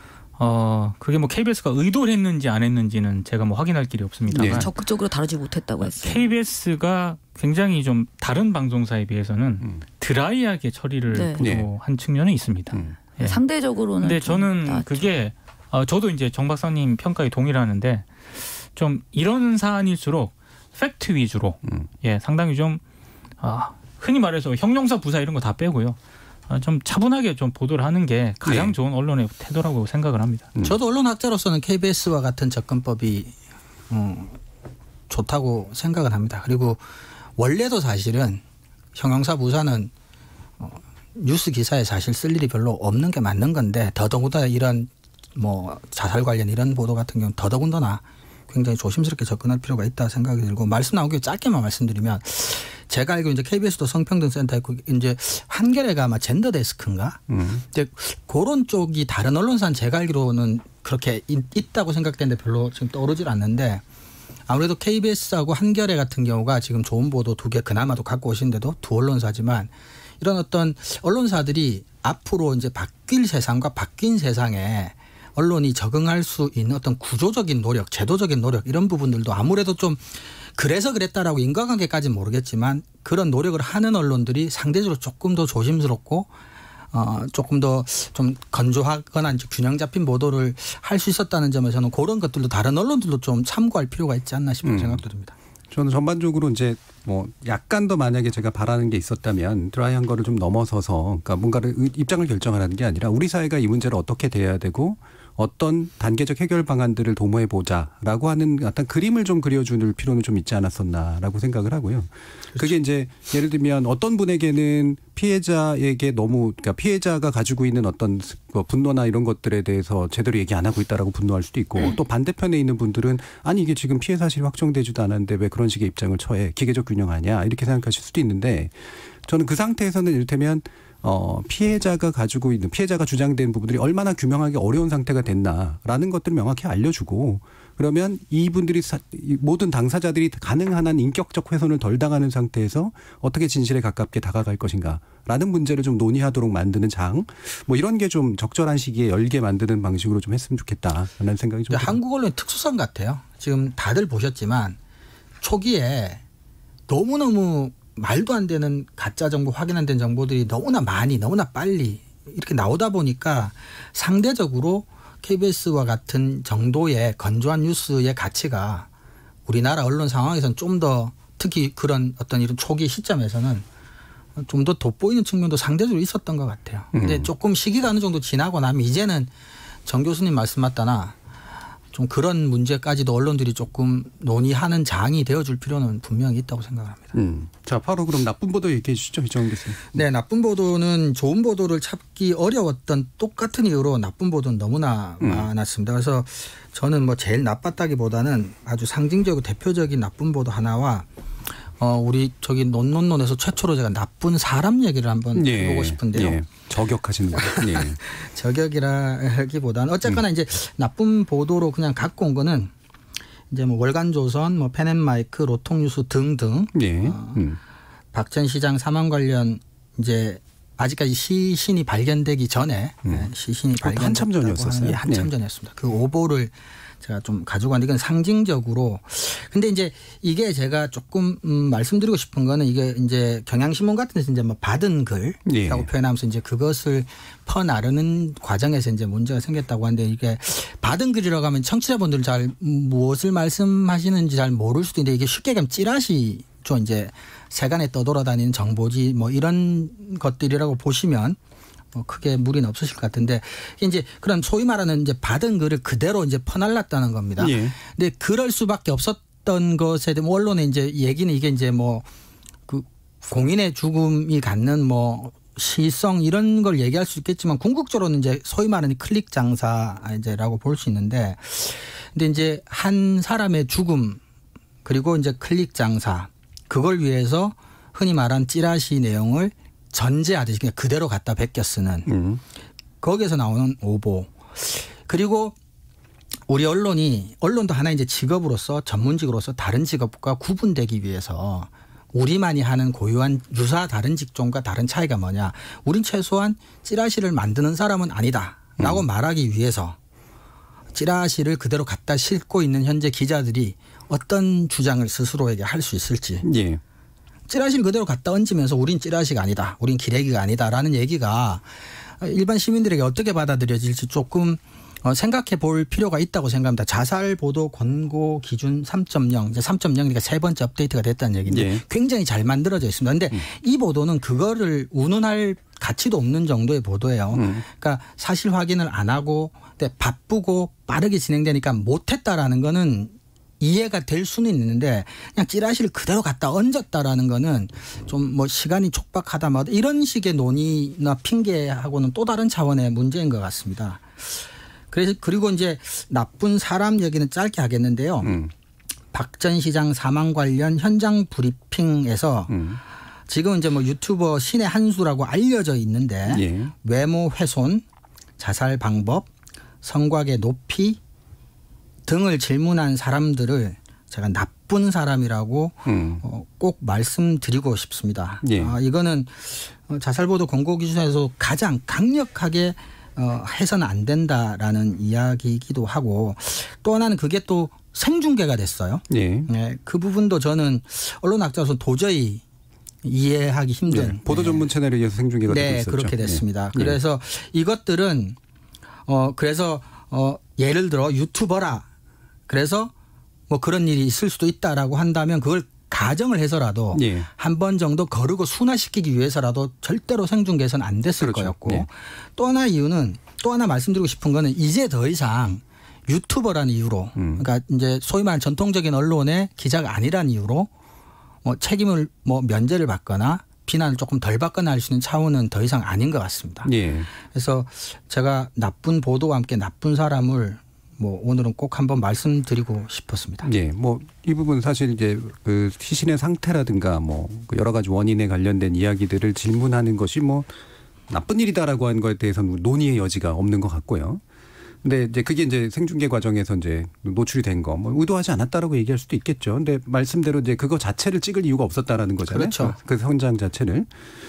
어 그게 뭐 케이비에스가 의도를 했는지 안 했는지는 제가 뭐 확인할 길이 없습니다만 네. 적극적으로 다루지 못했다고 했어요. 케이비에스가 굉장히 좀 다른 방송사에 비해서는 음. 드라이하게 처리를 네. 뭐 한 측면은 있습니다. 음. 예. 상대적으로는. 근데 저는 나았죠. 그게 어, 저도 이제 정 박사님 평가에 동의를 하는데 좀 이런 사안일수록 팩트 위주로 음. 예 상당히 좀 아, 흔히 말해서 형용사 부사 이런 거 다 빼고요. 좀 차분하게 좀 보도를 하는 게 가장 네. 좋은 언론의 태도라고 생각을 합니다. 음. 저도 언론학자로서는 케이비에스와 같은 접근법이 음, 좋다고 생각을 합니다. 그리고 원래도 사실은 형용사 부사는 어, 뉴스 기사에 사실 쓸 일이 별로 없는 게 맞는 건데 더더군다나 이런 뭐 자살 관련 이런 보도 같은 경우는 더더군다나 굉장히 조심스럽게 접근할 필요가 있다 생각이 들고 말씀 나온 게 짧게만 말씀드리면 제가 알기로 이제 케이비에스도 성평등센터 있고 이제 한겨레가 아마 젠더 데스크인가? 음. 이제 그런 쪽이 다른 언론사는 제가 알기로는 그렇게 있다고 생각되는데 별로 지금 떠오르질 않는데 아무래도 케이비에스하고 한겨레 같은 경우가 지금 좋은 보도 두 개 그나마도 갖고 오신데도 두 언론사지만 이런 어떤 언론사들이 앞으로 이제 바뀔 세상과 바뀐 세상에 언론이 적응할 수 있는 어떤 구조적인 노력, 제도적인 노력 이런 부분들도 아무래도 좀 그래서 그랬다라고 인과관계까지는 모르겠지만 그런 노력을 하는 언론들이 상대적으로 조금 더 조심스럽고 어 조금 더 좀 건조하거나 이제 균형 잡힌 보도를 할 수 있었다는 점에서는 그런 것들도 다른 언론들도 좀 참고할 필요가 있지 않나 싶은 음. 생각도 듭니다. 저는 전반적으로 이제 뭐 약간 더 만약에 제가 바라는 게 있었다면 드라이한 거를 좀 넘어서서 그러니까 뭔가를 입장을 결정하라는 게 아니라 우리 사회가 이 문제를 어떻게 대해야 되고 어떤 단계적 해결 방안들을 도모해 보자라고 하는 어떤 그림을 좀 그려줄 필요는 좀 있지 않았었나라고 생각을 하고요. 그렇죠. 그게 이제 예를 들면 어떤 분에게는 피해자에게 너무 그러니까 피해자가 가지고 있는 어떤 분노나 이런 것들에 대해서 제대로 얘기 안 하고 있다라고 분노할 수도 있고 또 반대편에 있는 분들은 아니 이게 지금 피해 사실이 확정되지도 않았는데 왜 그런 식의 입장을 처해 기계적 균형하냐 이렇게 생각하실 수도 있는데 저는 그 상태에서는 이를테면 어, 피해자가 가지고 있는 피해자가 주장되는 부분들이 얼마나 규명하기 어려운 상태가 됐나라는 것들을 명확히 알려주고 그러면 이분들이 사, 모든 당사자들이 가능한 한 인격적 훼손을 덜 당하는 상태에서 어떻게 진실에 가깝게 다가갈 것인가라는 문제를 좀 논의하도록 만드는 장 뭐 이런 게 좀 적절한 시기에 열게 만드는 방식으로 좀 했으면 좋겠다라는 생각이 좀 한국 언론의 특수성 같아요. 지금 다들 보셨지만 초기에 너무너무 말도 안 되는 가짜 정보 확인 안 된 정보들이 너무나 많이 너무나 빨리 이렇게 나오다 보니까 상대적으로 케이비에스와 같은 정도의 건조한 뉴스의 가치가 우리나라 언론 상황에서는 좀 더 특히 그런 어떤 이런 초기 시점에서는 좀 더 돋보이는 측면도 상대적으로 있었던 것 같아요. 근데 음. 조금 시기가 어느 정도 지나고 나면 이제는 정 교수님 말씀 맞다나 좀 그런 문제까지도 언론들이 조금 논의하는 장이 되어줄 필요는 분명히 있다고 생각합니다. 음. 자, 바로 그럼 나쁜 보도 얘기해 주시죠, 이정훈 교수님. 네, 나쁜 보도는 좋은 보도를 찾기 어려웠던 똑같은 이유로 나쁜 보도는 너무나 음. 많았습니다. 그래서 저는 뭐 제일 나빴다기보다는 아주 상징적이고 대표적인 나쁜 보도 하나와 어, 우리 저기 논논논에서 최초로 제가 나쁜 사람 얘기를 한번 예, 해보고 싶은데요. 예. 저격하시는 거예요. 예. 저격이라기보다는 어쨌거나 음. 이제 나쁜 보도로 그냥 갖고 온 거는 이제 뭐 월간조선, 뭐 펜앤마이크, 로통뉴스 등등 예. 어, 음. 박 전 시장 사망 관련 이제 아직까지 시신이 발견되기 전에 음. 네, 시신이 발견 한참 전이었었어요. 예, 한참 네. 전이었습니다. 그 오보를 제가 좀 가지고 왔는데 이건 상징적으로. 근데 이제 이게 제가 조금 음 말씀드리고 싶은 거는 이게 이제 경향신문 같은 데서 이제 뭐 받은 글이라고 예. 표현하면서 이제 그것을 퍼나르는 과정에서 이제 문제가 생겼다고 하는데 이게 받은 글이라고 하면 청취자분들 잘 무엇을 말씀하시는지 잘 모를 수도 있는데 이게 쉽게 얘기하면 찌라시죠. 이제 세간에 떠돌아다니는 정보지 뭐 이런 것들이라고 보시면 뭐 크게 무리는 없으실 것 같은데 이제 그런 소위 말하는 이제 받은 글을 그대로 이제 퍼날랐다는 겁니다. 예. 근데 그럴 수밖에 없었던 것에 대한 언론의 이제 얘기는 이게 이제 뭐 그 공인의 죽음이 갖는 뭐 시성 이런 걸 얘기할 수 있겠지만 궁극적으로는 이제 소위 말하는 클릭 장사 이제라고 볼 수 있는데 근데 이제 한 사람의 죽음 그리고 이제 클릭 장사 그걸 위해서 흔히 말한 찌라시 내용을 전제하듯이 그냥 그대로 갖다 베껴 쓰는 음. 거기에서 나오는 오보 그리고 우리 언론이 언론도 하나의 이제 직업으로서 전문직으로서 다른 직업과 구분되기 위해서 우리만이 하는 고유한 유사 다른 직종과 다른 차이가 뭐냐 우린 최소한 찌라시를 만드는 사람은 아니다라고 음. 말하기 위해서 찌라시를 그대로 갖다 싣고 있는 현재 기자들이 어떤 주장을 스스로에게 할 수 있을지 예. 찌라시를 그대로 갖다 얹으면서 우린 찌라시가 아니다. 우린 기레기가 아니다라는 얘기가 일반 시민들에게 어떻게 받아들여질지 조금 생각해 볼 필요가 있다고 생각합니다. 자살 보도 권고 기준 삼 점 영 이제 삼 점 영이니까 세 번째 업데이트가 됐다는 얘기인데 예. 굉장히 잘 만들어져 있습니다. 그런데 음. 이 보도는 그거를 운운할 가치도 없는 정도의 보도예요. 음. 그러니까 사실 확인을 안 하고 근데 바쁘고 빠르게 진행되니까 못했다라는 거는 이해가 될 수는 있는데 그냥 찌라시를 그대로 갖다 얹었다라는 거는 좀 뭐 시간이 촉박하다 뭐 이런 식의 논의나 핑계하고는 또 다른 차원의 문제인 것 같습니다. 그래서 그리고 이제 나쁜 사람 얘기는 짧게 하겠는데요. 음. 박 전 시장 사망 관련 현장 브리핑에서 음. 지금 이제 뭐 유튜버 신의 한수라고 알려져 있는데 예. 외모 훼손, 자살 방법, 성곽의 높이 등을 질문한 사람들을 제가 나쁜 사람이라고 음. 어, 꼭 말씀드리고 싶습니다. 예. 아, 이거는 자살보도 권고 기준에서 가장 강력하게 어, 해서는 안 된다라는 이야기이기도 하고 또 하나는 그게 또 생중계가 됐어요. 예. 네, 그 부분도 저는 언론학자로서 도저히 이해하기 힘든. 네, 보도 전문 네. 채널에 의해서 생중계가 되고 네, 있었죠. 그렇게 됐습니다. 네. 그래서 이것들은 어, 그래서 어, 예를 들어 유튜버라 그래서 뭐 그런 일이 있을 수도 있다라고 한다면 그걸 가정을 해서라도 예. 한 번 정도 거르고 순화시키기 위해서라도 절대로 생중계해서는 안 됐을 그렇죠. 거였고 네. 또 하나 이유는 또 하나 말씀드리고 싶은 거는 이제 더 이상 유튜버라는 이유로 음. 그러니까 이제 소위 말하는 전통적인 언론의 기자가 아니라는 이유로 뭐 책임을 뭐 면제를 받거나 비난을 조금 덜 받거나 할 수 있는 차원은 더 이상 아닌 것 같습니다. 예. 그래서 제가 나쁜 보도와 함께 나쁜 사람을 뭐 오늘은 꼭 한번 말씀드리고 싶었습니다. 예, 뭐 이 부분 사실 이제 그 시신의 상태라든가 뭐 여러 가지 원인에 관련된 이야기들을 질문하는 것이 뭐 나쁜 일이다라고 하는 것에 대해서는 논의의 여지가 없는 것 같고요. 근데 이제 그게 이제 생중계 과정에서 이제 노출이 된 거, 뭐 의도하지 않았다라고 얘기할 수도 있겠죠. 근데 말씀대로 이제 그거 자체를 찍을 이유가 없었다라는 거잖아요. 그렇죠. 그 현장 자체를.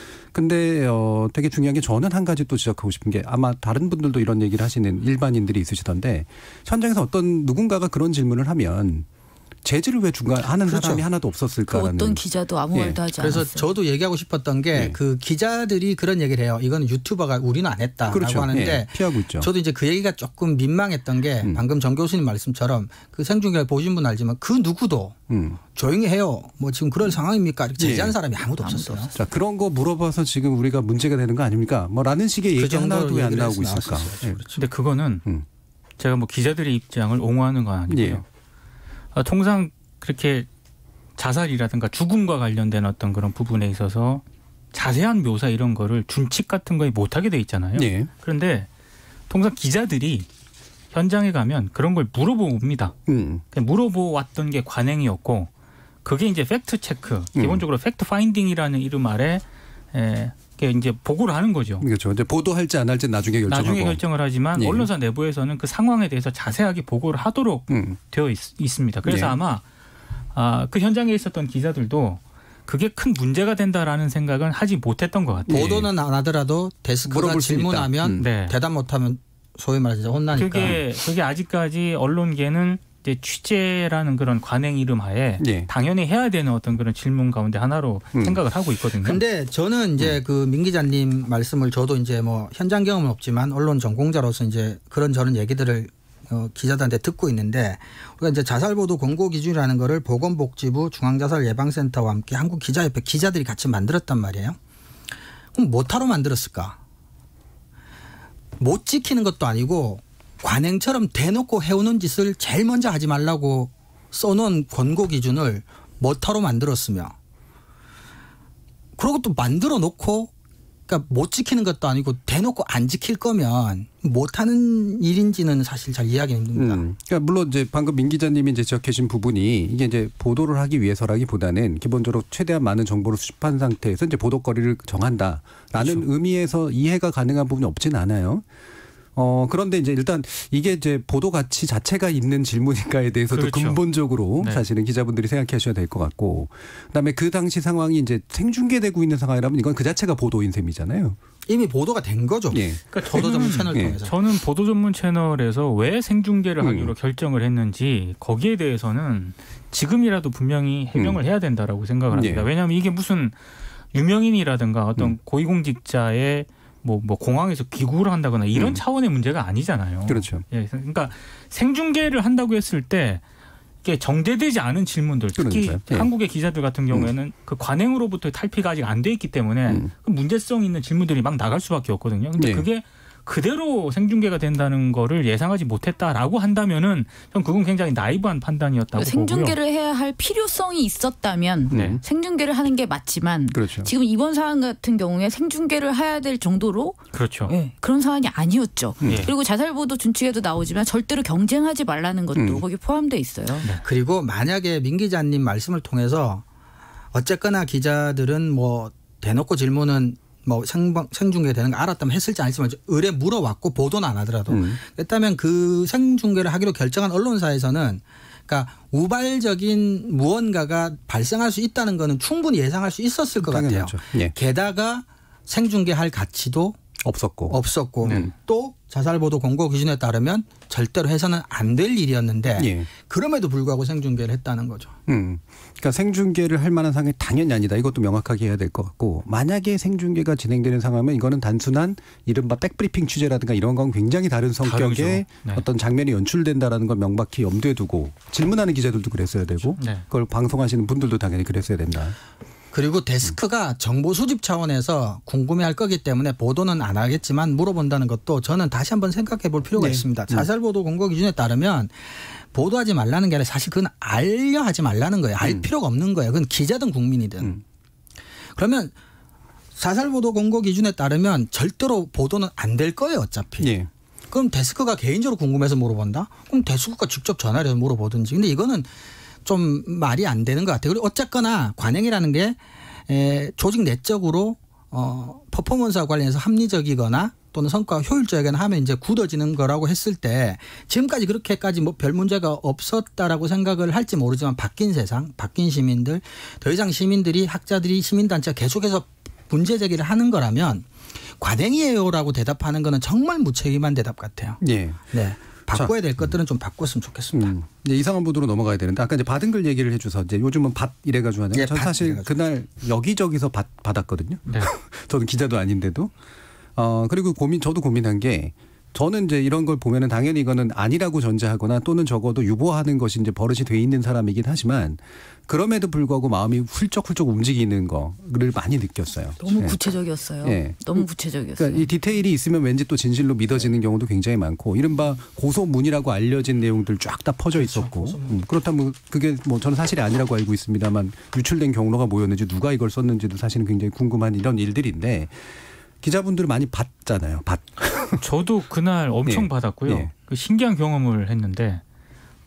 근데 어 되게 중요한 게 저는 한 가지 또 지적하고 싶은 게 아마 다른 분들도 이런 얘기를 하시는 일반인들이 있으시던데 현장에서 어떤 누군가가 그런 질문을 하면 제지를 왜 중간 하는 그렇죠. 사람이 하나도 없었을까라는. 그 어떤 기자도 아무 말도 예. 하지 그래서 않았어요. 저도 얘기하고 싶었던 게 그 예. 기자들이 그런 얘기를 해요. 이거는 유튜버가 우리는 안 했다라고 그렇죠. 하는데 예. 피하고 있죠. 저도 이제 그 얘기가 조금 민망했던 게 음. 방금 정 교수님 말씀처럼 그 생중계를 보신 분 알지만 그 누구도 음. 조용히 해요. 뭐 지금 그런 상황입니까? 이렇게 제지한 예. 사람이 아무도 없었어요. 아무도 자 그런 거 물어봐서 지금 우리가 문제가 되는 거 아닙니까? 뭐 라는 식의 그 얘기 하나도 왜 안 나오고 있을까? 예. 근데 그거는 음. 제가 뭐 기자들의 입장을 옹호하는 건 아니고요. 예. 아, 통상 그렇게 자살이라든가 죽음과 관련된 어떤 그런 부분에 있어서 자세한 묘사 이런 거를 준칙 같은 거에 못하게 돼 있잖아요. 네. 그런데 통상 기자들이 현장에 가면 그런 걸 물어봅니다. 음. 물어보았던 게 관행이었고 그게 이제 팩트 체크, 기본적으로 음. 팩트 파인딩이라는 이름 아래 에, 이제 보고를 하는 거죠. 그렇죠. 이제 보도할지 안 할지 나중에 결정하고. 나중에 결정을 하지만 예. 언론사 내부에서는 그 상황에 대해서 자세하게 보고를 하도록 음. 되어 있, 있습니다. 그래서 예. 아마 아, 그 현장에 있었던 기자들도 그게 큰 문제가 된다라는 생각은 하지 못했던 것 같아요. 보도는 안 하더라도 데스크가 질문하면 음. 네. 대답 못하면 소위 말해서 혼나니까. 그게 그게 아직까지 언론계는 이제 취재라는 그런 관행 이름 하에 예. 당연히 해야 되는 어떤 그런 질문 가운데 하나로 음. 생각을 하고 있거든요. 근데 저는 이제 음. 그 민 기자님 말씀을 저도 이제 뭐 현장 경험은 없지만 언론 전공자로서 이제 그런 저런 얘기들을 어, 기자들한테 듣고 있는데 우리가 이제 자살보도 권고 기준이라는 거를 보건복지부 중앙자살예방센터와 함께 한국기자협회 기자들이 같이 만들었단 말이에요. 그럼 뭐하러 만들었을까? 못 지키는 것도 아니고 관행처럼 대놓고 해오는 짓을 제일 먼저 하지 말라고 써놓은 권고 기준을 뭐하러 만들었으며 그러고 또 만들어 놓고 그러니까 못 지키는 것도 아니고 대놓고 안 지킬 거면 못하는 일인지는 사실 잘 이해하기 힘듭니다. 음, 그러니까 물론 이제 방금 민 기자님이 이제 지적해 주신 부분이 이게 이제 보도를 하기 위해서라기보다는 기본적으로 최대한 많은 정보를 수집한 상태에서 이제 보도거리를 정한다라는 그렇죠. 의미에서 이해가 가능한 부분이 없진 않아요. 어, 그런데 이제 일단 이게 이제 보도 가치 자체가 있는 질문인가에 대해서도 그렇죠. 근본적으로 네. 사실은 기자분들이 생각하셔야 될 것 같고 그다음에 그 당시 상황이 이제 생중계되고 있는 상황이라면 이건 그 자체가 보도인 셈이잖아요. 이미 보도가 된 거죠. 예. 그러니까 보도 전문 채널 예. 통해서. 저는 보도 전문 채널에서 왜 생중계를 하기로 음. 결정을 했는지 거기에 대해서는 지금이라도 분명히 해명을 음. 해야 된다라고 생각을 합니다. 예. 왜냐하면 이게 무슨 유명인이라든가 어떤 음. 고위공직자의 뭐, 뭐 공항에서 귀국을 한다거나 이런 음. 차원의 문제가 아니잖아요. 그렇죠. 예, 그러니까 생중계를 한다고 했을 때 이게 정제되지 않은 질문들, 특히 예. 한국의 기자들 같은 경우에는 음. 그 관행으로부터 탈피가 아직 안 돼 있기 때문에 음. 그 문제성 있는 질문들이 막 나갈 수밖에 없거든요. 근데 예. 그게 그대로 생중계가 된다는 거를 예상하지 못했다라고 한다면은 전 그건 굉장히 나이브한 판단이었다고 생중계를 보고요. 해야 할 필요성이 있었다면 네. 생중계를 하는 게 맞지만 그렇죠. 지금 이번 사안 같은 경우에 생중계를 해야 될 정도로 그렇죠. 네, 그런 사안이 아니었죠. 네. 그리고 자살보도 준칙에도 나오지만 절대로 경쟁하지 말라는 것도 음. 거기 포함되어 있어요. 네. 그리고 만약에 민 기자님 말씀을 통해서 어쨌거나 기자들은 뭐 대놓고 질문은 뭐 생방, 생중계 되는 거 알았다면 했을지 안 했을지 의뢰 물어왔고 보도는 안 하더라도 음. 그렇다면 그 생중계를 하기로 결정한 언론사에서는 그러니까 우발적인 무언가가 발생할 수 있다는 거는 충분히 예상할 수 있었을 것 당연하죠. 같아요. 예. 게다가 생중계할 가치도 없었고 없었고 네. 또 자살보도 권고 기준에 따르면 절대로 해서는 안 될 일이었는데 예. 그럼에도 불구하고 생중계를 했다는 거죠. 음. 그러니까 생중계를 할 만한 상황이 당연히 아니다. 이것도 명확하게 해야 될 것 같고 만약에 생중계가 진행되는 상황이면 이거는 단순한 이른바 백브리핑 취재라든가 이런 건 굉장히 다른 성격의 네. 어떤 장면이 연출된다라는 걸 명확히 염두에 두고 질문하는 기자들도 그랬어야 되고 네. 그걸 방송하시는 분들도 당연히 그랬어야 된다. 그리고 데스크가 정보 수집 차원에서 궁금해할 거기 때문에 보도는 안 하겠지만 물어본다는 것도 저는 다시 한번 생각해 볼 필요가 네. 있습니다. 자살보도 권고 기준에 따르면 보도하지 말라는 게 아니라 사실 그건 알려 하지 말라는 거예요. 알 음. 필요가 없는 거예요. 그건 기자든 국민이든. 음. 그러면 자살보도 권고 기준에 따르면 절대로 보도는 안 될 거예요. 어차피. 네. 그럼 데스크가 개인적으로 궁금해서 물어본다? 그럼 데스크가 직접 전화를 해서 물어보든지. 근데 이거는 좀 말이 안 되는 것 같아요. 그리고 어쨌거나 관행이라는 게 에, 조직 내적으로 어, 퍼포먼스와 관련해서 합리적이거나 또는 성과가 효율적이거나 하면 이제 굳어지는 거라고 했을 때 지금까지 그렇게까지 뭐 별 문제가 없었다라고 생각을 할지 모르지만 바뀐 세상, 바뀐 시민들, 더 이상 시민들이 학자들이 시민단체가 계속해서 문제 제기를 하는 거라면 관행이에요라고 대답하는 거는 정말 무책임한 대답 같아요. 네. 네. 바꿔야 될 것들은 좀 바꿨으면 좋겠습니다. 음. 이제 이상한 보도로 넘어가야 되는데 아까 이제 받은 글 얘기를 해줘서 이제 요즘은 밭 이래가지고 하는. 예, 전 사실 이래가지고. 그날 여기저기서 받, 받았거든요. 네. 저는 기자도 아닌데도. 어 그리고 고민 저도 고민한 게 저는 이제 이런 걸 보면은 당연히 이거는 아니라고 전제하거나 또는 적어도 유보하는 것이 이제 버릇이 돼 있는 사람이긴 하지만 그럼에도 불구하고 마음이 훌쩍훌쩍 움직이는 거를 많이 느꼈어요. 너무 구체적이었어요. 네. 너무 구체적이었어요. 그러니까 이 디테일이 있으면 왠지 또 진실로 믿어지는 경우도 굉장히 많고 이른바 고소문이라고 알려진 내용들 쫙 다 퍼져 있었고 그렇죠. 음, 그렇다면 그게 뭐 저는 사실이 아니라고 알고 있습니다만 유출된 경로가 뭐였는지 누가 이걸 썼는지도 사실은 굉장히 궁금한 이런 일들인데 기자분들을 많이 봤잖아요. 봤. 저도 그날 엄청 네. 받았고요. 네. 그 신기한 경험을 했는데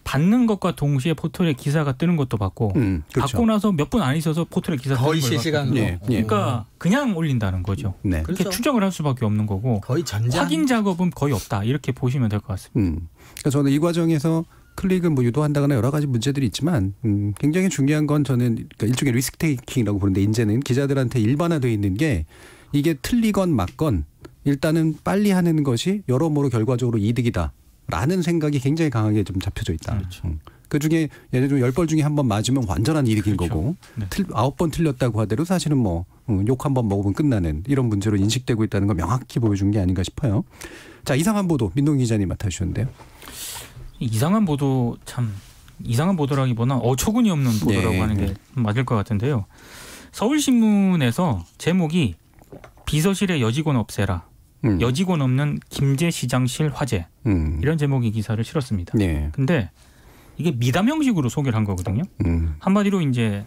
받는 것과 동시에 포털에 기사가 뜨는 것도 봤고 음, 그렇죠. 받고 나서 몇 분 안 있어서 포털에 기사 거의 뜨는 걸 실시간으로. 네, 그러니까 그냥 올린다는 거죠. 네. 그렇게 그렇죠. 추정을 할 수밖에 없는 거고 거의 전장. 확인 작업은 거의 없다 이렇게 보시면 될 것 같습니다. 음. 그러니까 저는 이 과정에서 클릭을 뭐 유도한다거나 여러 가지 문제들이 있지만 음, 굉장히 중요한 건 저는 그러니까 일종의 리스크 테이킹이라고 부르는데 이제는 기자들한테 일반화되어 있는 게 이게 틀리건 맞건 일단은 빨리 하는 것이 여러모로 결과적으로 이득이다라는 생각이 굉장히 강하게 좀 잡혀져 있다. 그렇죠. 음. 그중에 예를 들어 열 번 중에 한 번 맞으면 완전한 이득인 그렇죠. 거고 네. 틀, 아홉 번 틀렸다고 하더라도 사실은 뭐 욕 한 번 먹으면 끝나는 이런 문제로 인식되고 있다는 걸 명확히 보여준 게 아닌가 싶어요. 자, 이상한 보도 민동 기자님 맡아주셨는데요. 이상한 보도 참 이상한 보도라기보다 어처구니 없는 보도라고 네. 하는 게 맞을 것 같은데요. 서울신문에서 제목이 비서실의 여직원 없애라. 음. 여직원 없는 김제시장실 화제. 음. 이런 제목의 기사를 실었습니다. 네. 근데 이게 미담 형식으로 소개를 한 거거든요. 음. 한마디로 이제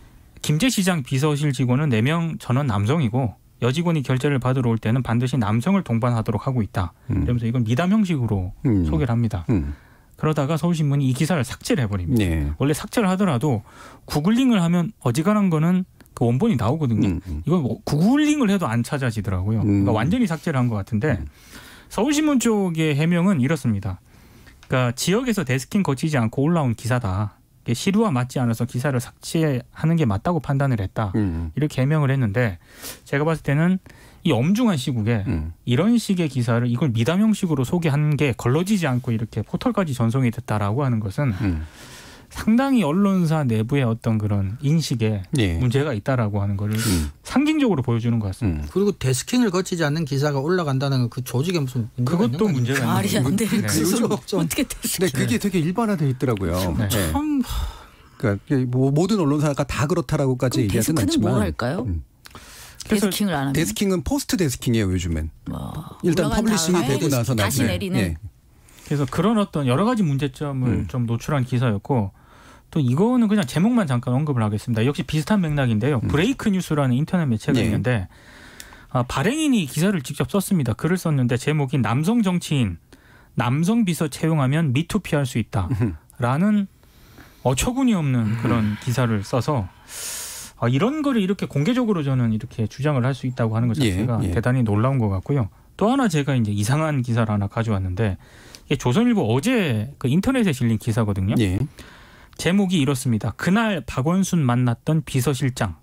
김제시장 비서실 직원은 네 명 전원 남성이고 여직원이 결제를 받으러 올 때는 반드시 남성을 동반하도록 하고 있다. 음. 이러면서 이건 미담 형식으로 음. 소개를 합니다. 음. 그러다가 서울신문이 이 기사를 삭제를 해버립니다. 네. 원래 삭제를 하더라도 구글링을 하면 어지간한 거는 그 원본이 나오거든요. 음, 음. 이거 뭐 구글링을 해도 안 찾아지더라고요. 음. 그러니까 완전히 삭제를 한 것 같은데 음. 서울신문 쪽의 해명은 이렇습니다. 그러니까 지역에서 데스킹 거치지 않고 올라온 기사다. 시류와 맞지 않아서 기사를 삭제하는 게 맞다고 판단을 했다. 음. 이렇게 해명을 했는데 제가 봤을 때는 이 엄중한 시국에 음. 이런 식의 기사를 이걸 미담 형식으로 소개한 게 걸러지지 않고 이렇게 포털까지 전송이 됐다라고 하는 것은 음. 상당히 언론사 내부의 어떤 그런 인식에 예. 문제가 있다라고 하는 거를 음. 상징적으로 보여주는 것 같습니다. 음. 그리고 데스킹을 거치지 않는 기사가 올라간다는 그 조직에 무슨 문제가 그것도 있는 문제가 말이 있는 안 되는 그죠? 어떻게 데스킹? 네, 그게 되게 일반화되어 있더라고요. 네. 참 그러니까 뭐 모든 언론사가 다 그렇다라고까지 얘기하진 않지만. 데스크는 뭘 할까요? 음. 데스킹을 안 하면? 데스킹은 포스트 데스킹이에요 요즘엔. 뭐, 일단 퍼블리싱이 되고 나서 다시 나중에. 내리는. 네. 그래서 그런 어떤 여러 가지 문제점을 음. 좀 노출한 기사였고 또 이거는 그냥 제목만 잠깐 언급을 하겠습니다. 역시 비슷한 맥락인데요. 음. 브레이크 뉴스라는 인터넷 매체가 네. 있는데 아, 발행인이 기사를 직접 썼습니다. 글을 썼는데 제목이 남성 정치인, 남성 비서 채용하면 미투 피할 수 있다라는 어처구니 없는 그런 기사를 써서 아, 이런 거를 이렇게 공개적으로 저는 이렇게 주장을 할 수 있다고 하는 것 자체가 예, 예. 대단히 놀라운 것 같고요. 또 하나 제가 이제 이상한 기사를 하나 가져왔는데 이게 조선일보 어제 그 인터넷에 실린 기사거든요. 예. 제목이 이렇습니다. 그날 박원순 만났던 비서실장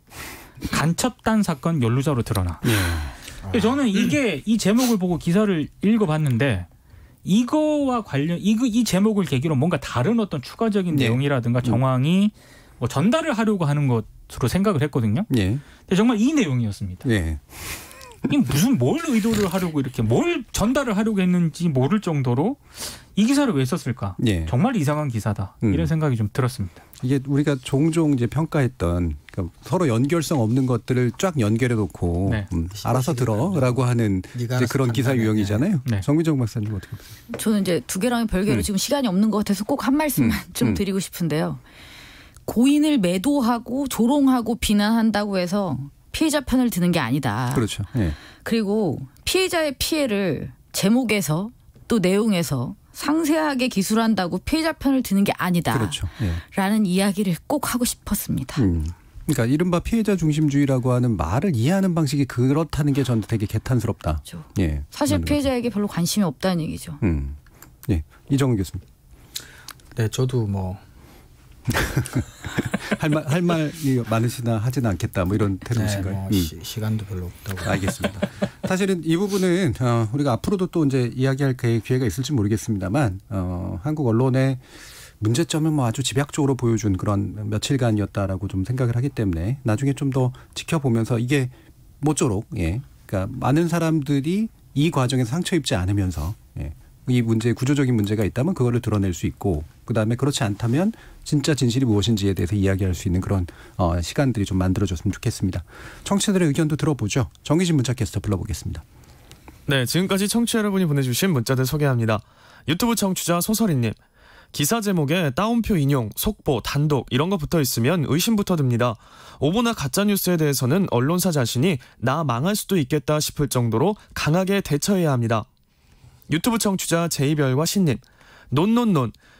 간첩단 사건 연루자로 드러나. 예. 저는 이게 이 제목을 보고 기사를 읽어봤는데 이거와 관련 이, 이 제목을 계기로 뭔가 다른 어떤 추가적인 네. 내용이라든가 정황이 뭐 전달을 하려고 하는 것으로 생각을 했거든요. 네. 근데 정말 이 내용이었습니다. 네. 이게 무슨 뭘 의도를 하려고 이렇게 뭘 전달을 하려고 했는지 모를 정도로 이 기사를 왜 썼을까? 네. 정말 이상한 기사다. 음. 이런 생각이 좀 들었습니다. 이게 우리가 종종 이제 평가했던 그러니까 서로 연결성 없는 것들을 쫙 연결해 놓고 네. 음, 알아서 들어라고 하는 이제 그런 기사 유형이잖아요. 네. 정미정 박사님 어떻게 보세요? 저는 이제 두 개랑 별개로 음. 지금 시간이 없는 것 같아서 꼭 한 말씀만 음. 좀 드리고 싶은데요. 고인을 매도하고 조롱하고 비난한다고 해서 피해자 편을 드는 게 아니다. 그렇죠. 네. 그리고 피해자의 피해를 제목에서 또 내용에서 상세하게 기술한다고 피해자 편을 드는 게 아니다. 그렇죠. 네. 라는 이야기를 꼭 하고 싶었습니다. 음. 그러니까 이른바 피해자 중심주의라고 하는 말을 이해하는 방식이 그렇다는 게 저는 되게 개탄스럽다. 그렇죠. 예, 사실 피해자에게 별로 관심이 없다는 얘기죠. 음. 네, 이정은 교수님. 네, 저도 뭐. 할 말, 할 말이 많으시나 하지는 않겠다 뭐 이런 태도이신가요? 네, 뭐 음. 시간도 별로 없다고. 알겠습니다. 사실은 이 부분은 어, 우리가 앞으로도 또 이제 이야기할 기회가 있을지 모르겠습니다만 어, 한국 언론의 문제점은 뭐 아주 집약적으로 보여준 그런 며칠간이었다라고 좀 생각을 하기 때문에 나중에 좀 더 지켜보면서 이게 모쪼록 예, 그러니까 많은 사람들이 이 과정에서 상처 입지 않으면서 예, 이 문제 구조적인 문제가 있다면 그거를 드러낼 수 있고 그다음에 그렇지 않다면 진짜 진실이 무엇인지에 대해서 이야기할 수 있는 그런 어, 시간들이 좀 만들어졌으면 좋겠습니다. 청취자들의 의견도 들어보죠. 정기진 문자캐스터 불러보겠습니다. 네, 지금까지 청취자 여러분이 보내주신 문자들 소개합니다. 유튜브 청취자 소설이님. 기사 제목에 따옴표 인용, 속보, 단독 이런 거 붙어 있으면 의심부터 듭니다. 오보나 가짜뉴스에 대해서는 언론사 자신이 나 망할 수도 있겠다 싶을 정도로 강하게 대처해야 합니다. 유튜브 청취자 제이별과 신님. 논논논.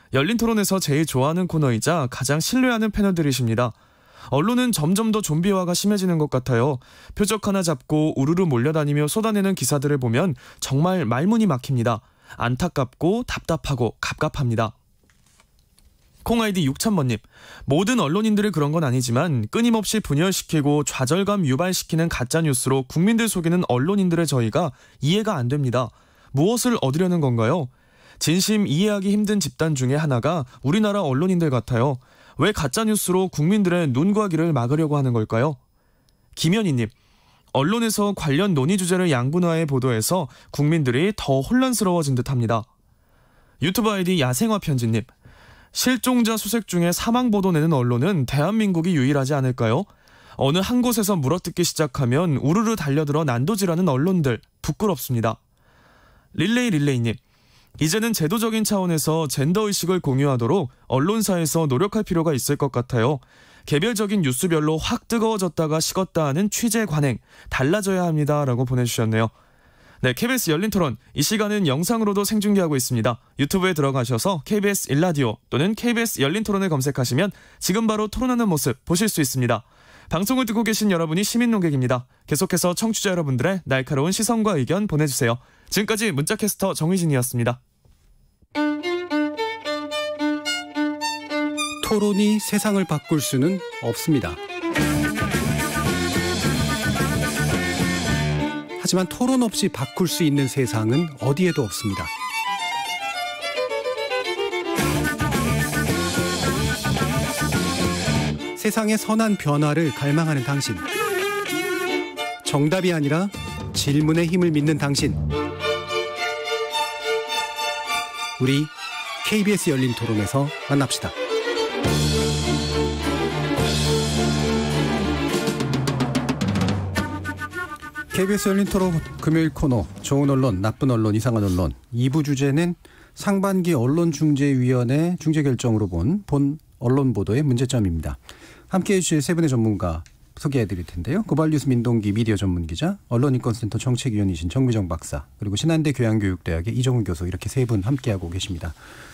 열린 토론에서 제일 좋아하는 코너이자 가장 신뢰하는 패널들이십니다. 언론은 점점 더 좀비화가 심해지는 것 같아요. 표적 하나 잡고 우르르 몰려다니며 쏟아내는 기사들을 보면 정말 말문이 막힙니다. 안타깝고 답답하고 갑갑합니다. 콩아이디 육천 번님, 모든 언론인들이 그런 건 아니지만 끊임없이 분열시키고 좌절감 유발시키는 가짜뉴스로 국민들 속이는 언론인들의 저희가 이해가 안 됩니다. 무엇을 얻으려는 건가요? 진심 이해하기 힘든 집단 중에 하나가 우리나라 언론인들 같아요. 왜 가짜뉴스로 국민들의 눈과 귀를 막으려고 하는 걸까요? 김현희님, 언론에서 관련 논의 주제를 양분화해 보도해서 국민들이 더 혼란스러워진 듯합니다. 유튜브 아이디 야생화 편지님, 실종자 수색 중에 사망 보도 내는 언론은 대한민국이 유일하지 않을까요? 어느 한 곳에서 물어뜯기 시작하면 우르르 달려들어 난도질하는 언론들 부끄럽습니다. 릴레이 릴레이님, 이제는 제도적인 차원에서 젠더의식을 공유하도록 언론사에서 노력할 필요가 있을 것 같아요. 개별적인 뉴스별로 확 뜨거워졌다가 식었다 하는 취재 관행 달라져야 합니다. 라고 보내주셨네요. 네, 케이비에스 열린 토론, 이 시간은 영상으로도 생중계하고 있습니다. 유튜브에 들어가셔서 케이비에스 일라디오 또는 케이비에스 열린 토론을 검색하시면 지금 바로 토론하는 모습 보실 수 있습니다. 방송을 듣고 계신 여러분이 시민 논객입니다. 계속해서 청취자 여러분들의 날카로운 시선과 의견 보내주세요. 지금까지 문자캐스터 정희진이었습니다. 토론이 세상을 바꿀 수는 없습니다. 하지만 토론 없이 바꿀 수 있는 세상은 어디에도 없습니다. 세상의 선한 변화를 갈망하는 당신. 정답이 아니라 질문의 힘을 믿는 당신. 우리 케이비에스 열린 토론에서 만납시다. 케이비에스 열린 토론 금요일 코너 좋은 언론, 나쁜 언론, 이상한 언론. 이 부 주제는 상반기 언론중재위원회 중재 결정으로 본 본 언론 보도의 문제점입니다. 함께해 주실 세 분의 전문가 소개해 드릴 텐데요. 고발뉴스 민동기 미디어 전문기자, 언론인권센터 정책위원이신 정미정 박사, 그리고 신한대 교양교육대학의 이정훈 교수, 이렇게 세 분 함께하고 계십니다.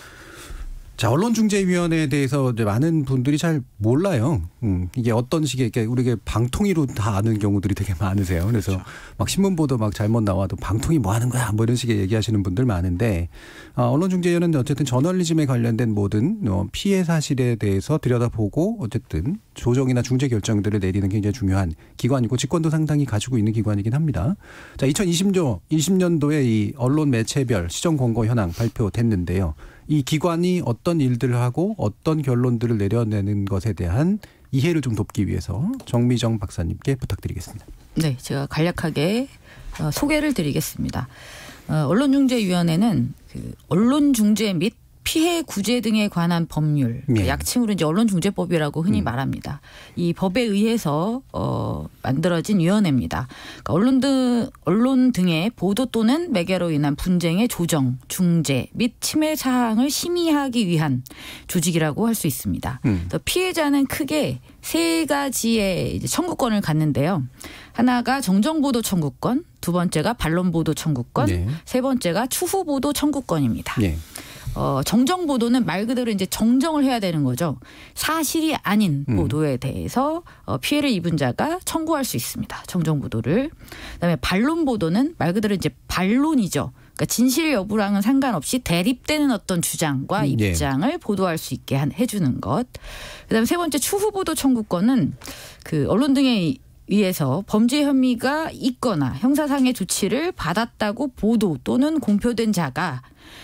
자, 언론중재위원회에 대해서 이제 많은 분들이 잘 몰라요. 음, 이게 어떤 식의, 우리가 방통위로 다 아는 경우들이 되게 많으세요. 그래서 그렇죠. 막 신문보도 막 잘못 나와도 방통위 뭐 하는 거야? 뭐 이런 식의 얘기하시는 분들 많은데, 어, 언론중재위원회는 어쨌든 저널리즘에 관련된 모든 어, 피해 사실에 대해서 들여다보고 어쨌든 조정이나 중재 결정들을 내리는 굉장히 중요한 기관이고 직권도 상당히 가지고 있는 기관이긴 합니다. 자, 이천이십 년도에 이 언론 매체별 시정 권고 현황 발표됐는데요. 이 기관이 어떤 일들을 하고 어떤 결론들을 내려내는 것에 대한 이해를 좀 돕기 위해서 정미정 박사님께 부탁드리겠습니다. 네, 제가 간략하게 어, 소개를 드리겠습니다. 어, 언론중재위원회는 그 언론중재 및 피해 구제 등에 관한 법률, 네. 약칭으로 이제 언론중재법이라고 흔히 음. 말합니다. 이 법에 의해서 어, 만들어진 위원회입니다. 그러니까 언론 등 언론 등의 보도 또는 매개로 인한 분쟁의 조정, 중재 및 침해 사항을 심의하기 위한 조직이라고 할 수 있습니다. 음. 피해자는 크게 세 가지의 이제 청구권을 갖는데요. 하나가 정정보도 청구권, 두 번째가 반론보도 청구권, 네. 세 번째가 추후보도 청구권입니다. 네. 어, 정정 보도는 말 그대로 이제 정정을 해야 되는 거죠. 사실이 아닌 음. 보도에 대해서 어, 피해를 입은 자가 청구할 수 있습니다. 정정 보도를. 그다음에 반론 보도는 말 그대로 이제 반론이죠. 그러니까 진실 여부랑은 상관없이 대립되는 어떤 주장과 입장을 네. 보도할 수 있게 한, 해주는 것. 그다음에 세 번째 추후 보도 청구권은 그 언론 등의 위에서 범죄 혐의가 있거나 형사상의 조치를 받았다고 보도 또는 공표된 자가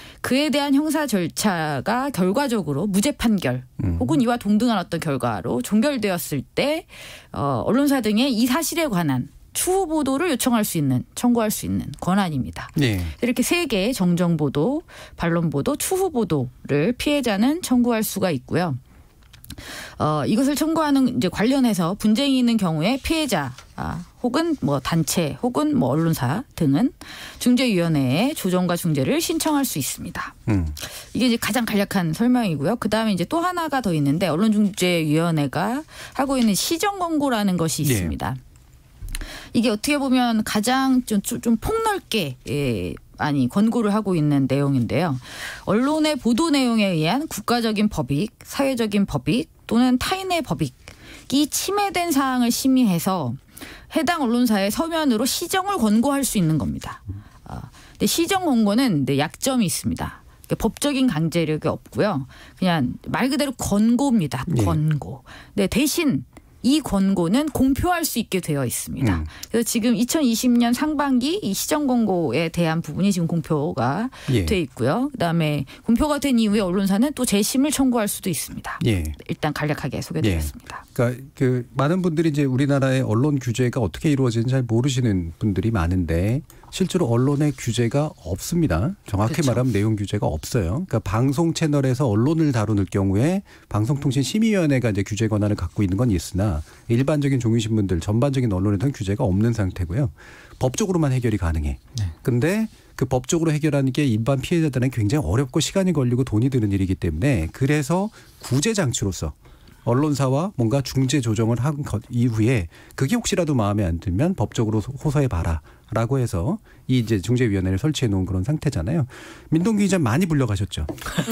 그에 대한 형사 절차가 결과적으로 무죄 판결 음. 혹은 이와 동등한 어떤 결과로 종결되었을 때 어, 언론사 등의 이 사실에 관한 추후 보도를 요청할 수 있는, 청구할 수 있는 권한입니다. 네. 이렇게 세 개의 정정 보도, 반론 보도, 추후 보도를 피해자는 청구할 수가 있고요. 어, 이것을 청구하는 이제 관련해서 분쟁이 있는 경우에 피해자 아, 혹은 뭐 단체 혹은 뭐 언론사 등은 중재위원회에 조정과 중재를 신청할 수 있습니다. 음. 이게 이제 가장 간략한 설명이고요. 그 다음에 이제 또 하나가 더 있는데 언론중재위원회가 하고 있는 시정 권고라는 것이 있습니다. 네. 이게 어떻게 보면 가장 좀, 좀 폭넓게 예, 아니 권고를 하고 있는 내용인데요. 언론의 보도 내용에 의한 국가적인 법익, 사회적인 법익 또는 타인의 법익이 침해된 사항을 심의해서 해당 언론사의 서면으로 시정을 권고할 수 있는 겁니다. 아, 근데 시정 권고는 네, 약점이 있습니다. 법적인 강제력이 없고요. 그냥 말 그대로 권고입니다. 권고. 네, 대신 이 권고는 공표할 수 있게 되어 있습니다. 음. 그래서 지금 이천이십 년 상반기 이 시정 권고에 대한 부분이 지금 공표가 예. 돼 있고요. 그다음에 공표가 된 이후에 언론사는 또 재심을 청구할 수도 있습니다. 예. 일단 간략하게 소개드렸습니다. 예. 그러니까 그 많은 분들이 이제 우리나라의 언론 규제가 어떻게 이루어지는지 잘 모르시는 분들이 많은데 실제로 언론의 규제가 없습니다. 정확히 그렇죠. 말하면 내용 규제가 없어요. 그러니까 방송 채널에서 언론을 다루는 경우에 방송통신심의위원회가 이제 규제 권한을 갖고 있는 건 있으나 일반적인 종이신문들 전반적인 언론에서는 규제가 없는 상태고요. 법적으로만 해결이 가능해. 그런데 네. 그 법적으로 해결하는 게 일반 피해자들은 굉장히 어렵고 시간이 걸리고 돈이 드는 일이기 때문에 그래서 구제 장치로서 언론사와 뭔가 중재 조정을 한 것 이후에 그게 혹시라도 마음에 안 들면 법적으로 호소해 봐라라고 해서 이 이제 중재위원회를 설치해 놓은 그런 상태잖아요. 민동기 기자 많이 불려가셨죠.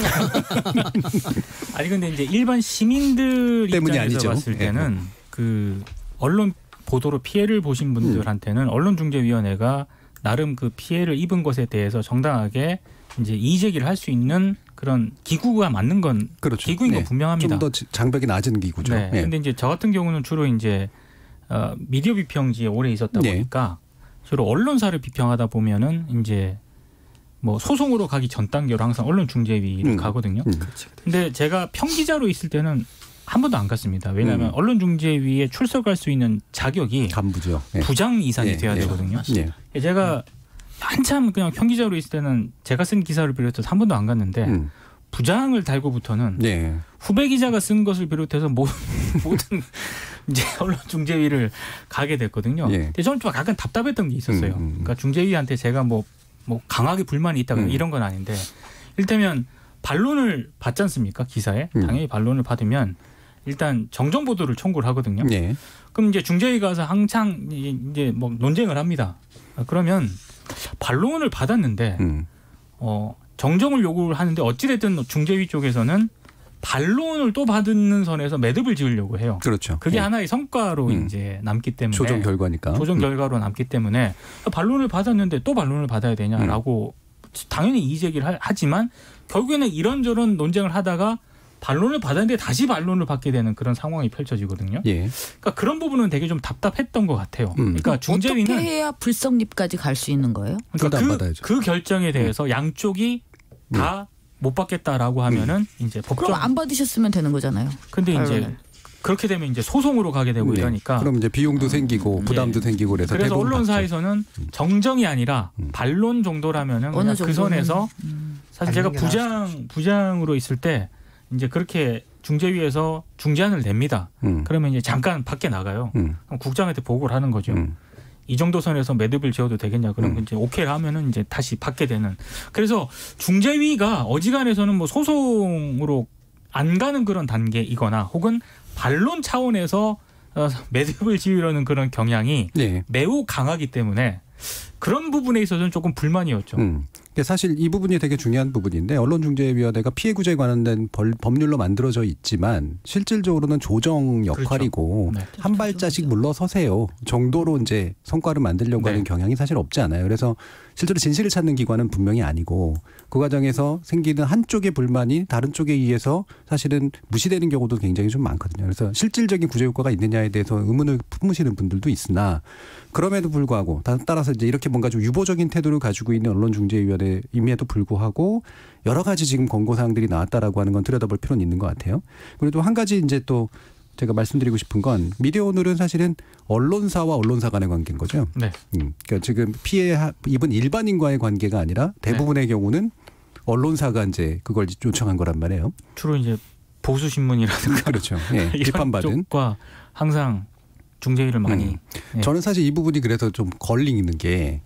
아니 근데 이제 일반 시민들 입장에서 아니죠. 봤을 때는 네. 그 언론 보도로 피해를 보신 분들한테는 음. 언론중재위원회가 나름 그 피해를 입은 것에 대해서 정당하게 이제 이의 제기를 할 수 있는 그런 기구가 맞는 건 그렇죠. 기구인 건 네. 분명합니다. 좀 더 장벽이 낮은 기구죠. 네. 그런데 네. 이제 저 같은 경우는 주로 이제 어, 미디어 비평지에 오래 있었다 네. 보니까 주로 언론사를 비평하다 보면은 이제 뭐 소송으로 가기 전 단계로 항상 언론중재위를 음. 가거든요. 음. 근데 제가 평기자로 있을 때는 한 번도 안 갔습니다. 왜냐하면 음. 언론중재위에 출석할 수 있는 자격이 간부죠. 네. 부장 이상이 네. 돼야 네. 되거든요. 네. 제가 한참 그냥 평기자로 있을 때는 제가 쓴 기사를 비롯해서 한 번도 안 갔는데 음. 부장을 달고부터는 네. 후배 기자가 쓴 것을 비롯해서 모든, 모든 이제 언론중재위를 가게 됐거든요. 네. 근데 저는 좀 약간 답답했던 게 있었어요. 음, 음. 그러니까 중재위한테 제가 뭐, 뭐 강하게 불만이 있다거나 음. 이런 건 아닌데 이를테면 반론을 받지 않습니까? 기사에. 음. 당연히 반론을 받으면 일단 정정 보도를 청구를 하거든요. 네. 그럼 이제 중재위 가서 한창 이제 뭐 논쟁을 합니다. 그러면 반론을 받았는데 음. 어, 정정을 요구를 하는데 어찌됐든 중재위 쪽에서는 반론을 또 받는 선에서 매듭을 지으려고 해요. 그렇죠. 그게 네. 하나의 성과로 음. 이제 남기 때문에 조정 결과니까. 조정 결과로 음. 남기 때문에 반론을 받았는데 또 반론을 받아야 되냐라고 음. 당연히 이의 제기를 하지만 결국에는 이런저런 논쟁을 하다가 반론을 받았는데 다시 반론을 받게 되는 그런 상황이 펼쳐지거든요. 예. 그러니까 그런 부분은 되게 좀 답답했던 것 같아요. 음. 그러니까 중재위는 어떻게 해야 불성립까지 갈 수 있는 거예요? 그러니까 그, 그 결정에 대해서 음. 양쪽이 다 못 받겠다라고 하면은 음. 이제 법정 그럼 안 받으셨으면 되는 거잖아요. 근데 이제 그렇게 되면 이제 소송으로 가게 되고 네. 이러니까 그럼 이제 비용도 생기고 부담도 네. 생기고 그래서 그래서 언론사에서는 받죠. 정정이 아니라 음. 반론 정도라면은 그냥 그 선에서 음. 사실 제가 부장 부장으로 있을 때 이제 그렇게 중재위에서 중재안을 냅니다. 음. 그러면 이제 잠깐 밖에 나가요. 음. 그럼 국장한테 보고를 하는 거죠. 음. 이 정도 선에서 매듭을 지어도 되겠냐. 그러면 음. 이제 오케이를 하면은 이제 다시 받게 되는. 그래서 중재위가 어지간해서는 뭐 소송으로 안 가는 그런 단계이거나 혹은 반론 차원에서 매듭을 지으려는 그런 경향이 네. 매우 강하기 때문에 그런 부분에 있어서는 조금 불만이었죠. 음. 사실 이 부분이 되게 중요한 부분인데 언론중재위원회가 피해구제에 관련된 벌, 법률로 만들어져 있지만 실질적으로는 조정 역할이고 그렇죠. 네. 한 발자씩 물러서세요 정도로 이제 성과를 만들려고 네. 하는 경향이 사실 없지 않아요. 그래서 실제로 진실을 찾는 기관은 분명히 아니고 그 과정에서 생기는 한쪽의 불만이 다른 쪽에 의해서 사실은 무시되는 경우도 굉장히 좀 많거든요. 그래서 실질적인 구제 효과가 있느냐에 대해서 의문을 품으시는 분들도 있으나 그럼에도 불구하고 따라서 이제 이렇게 뭔가 좀 유보적인 태도를 가지고 있는 언론중재위원회임에도 불구하고 여러 가지 지금 권고 사항들이 나왔다라고 하는 건 들여다볼 필요는 있는 것 같아요. 그리고 한 가지 이제 또 제가 말씀드리고 싶은 건 미디어 오늘은 사실은 언론사와 언론사 간의 관계인 거죠. 네. 음, 그러니까 지금 피해 입은 일반인과의 관계가 아니라 대부분의 네. 경우는 언론사가 이제 그걸 요청한 거란 말이에요. 주로 이제 보수 신문이라든가 그렇죠. 예, 비판받은 쪽과 항상 중재위를 많이. 음. 예. 저는 사실 이 부분이 그래서 좀 걸리는 게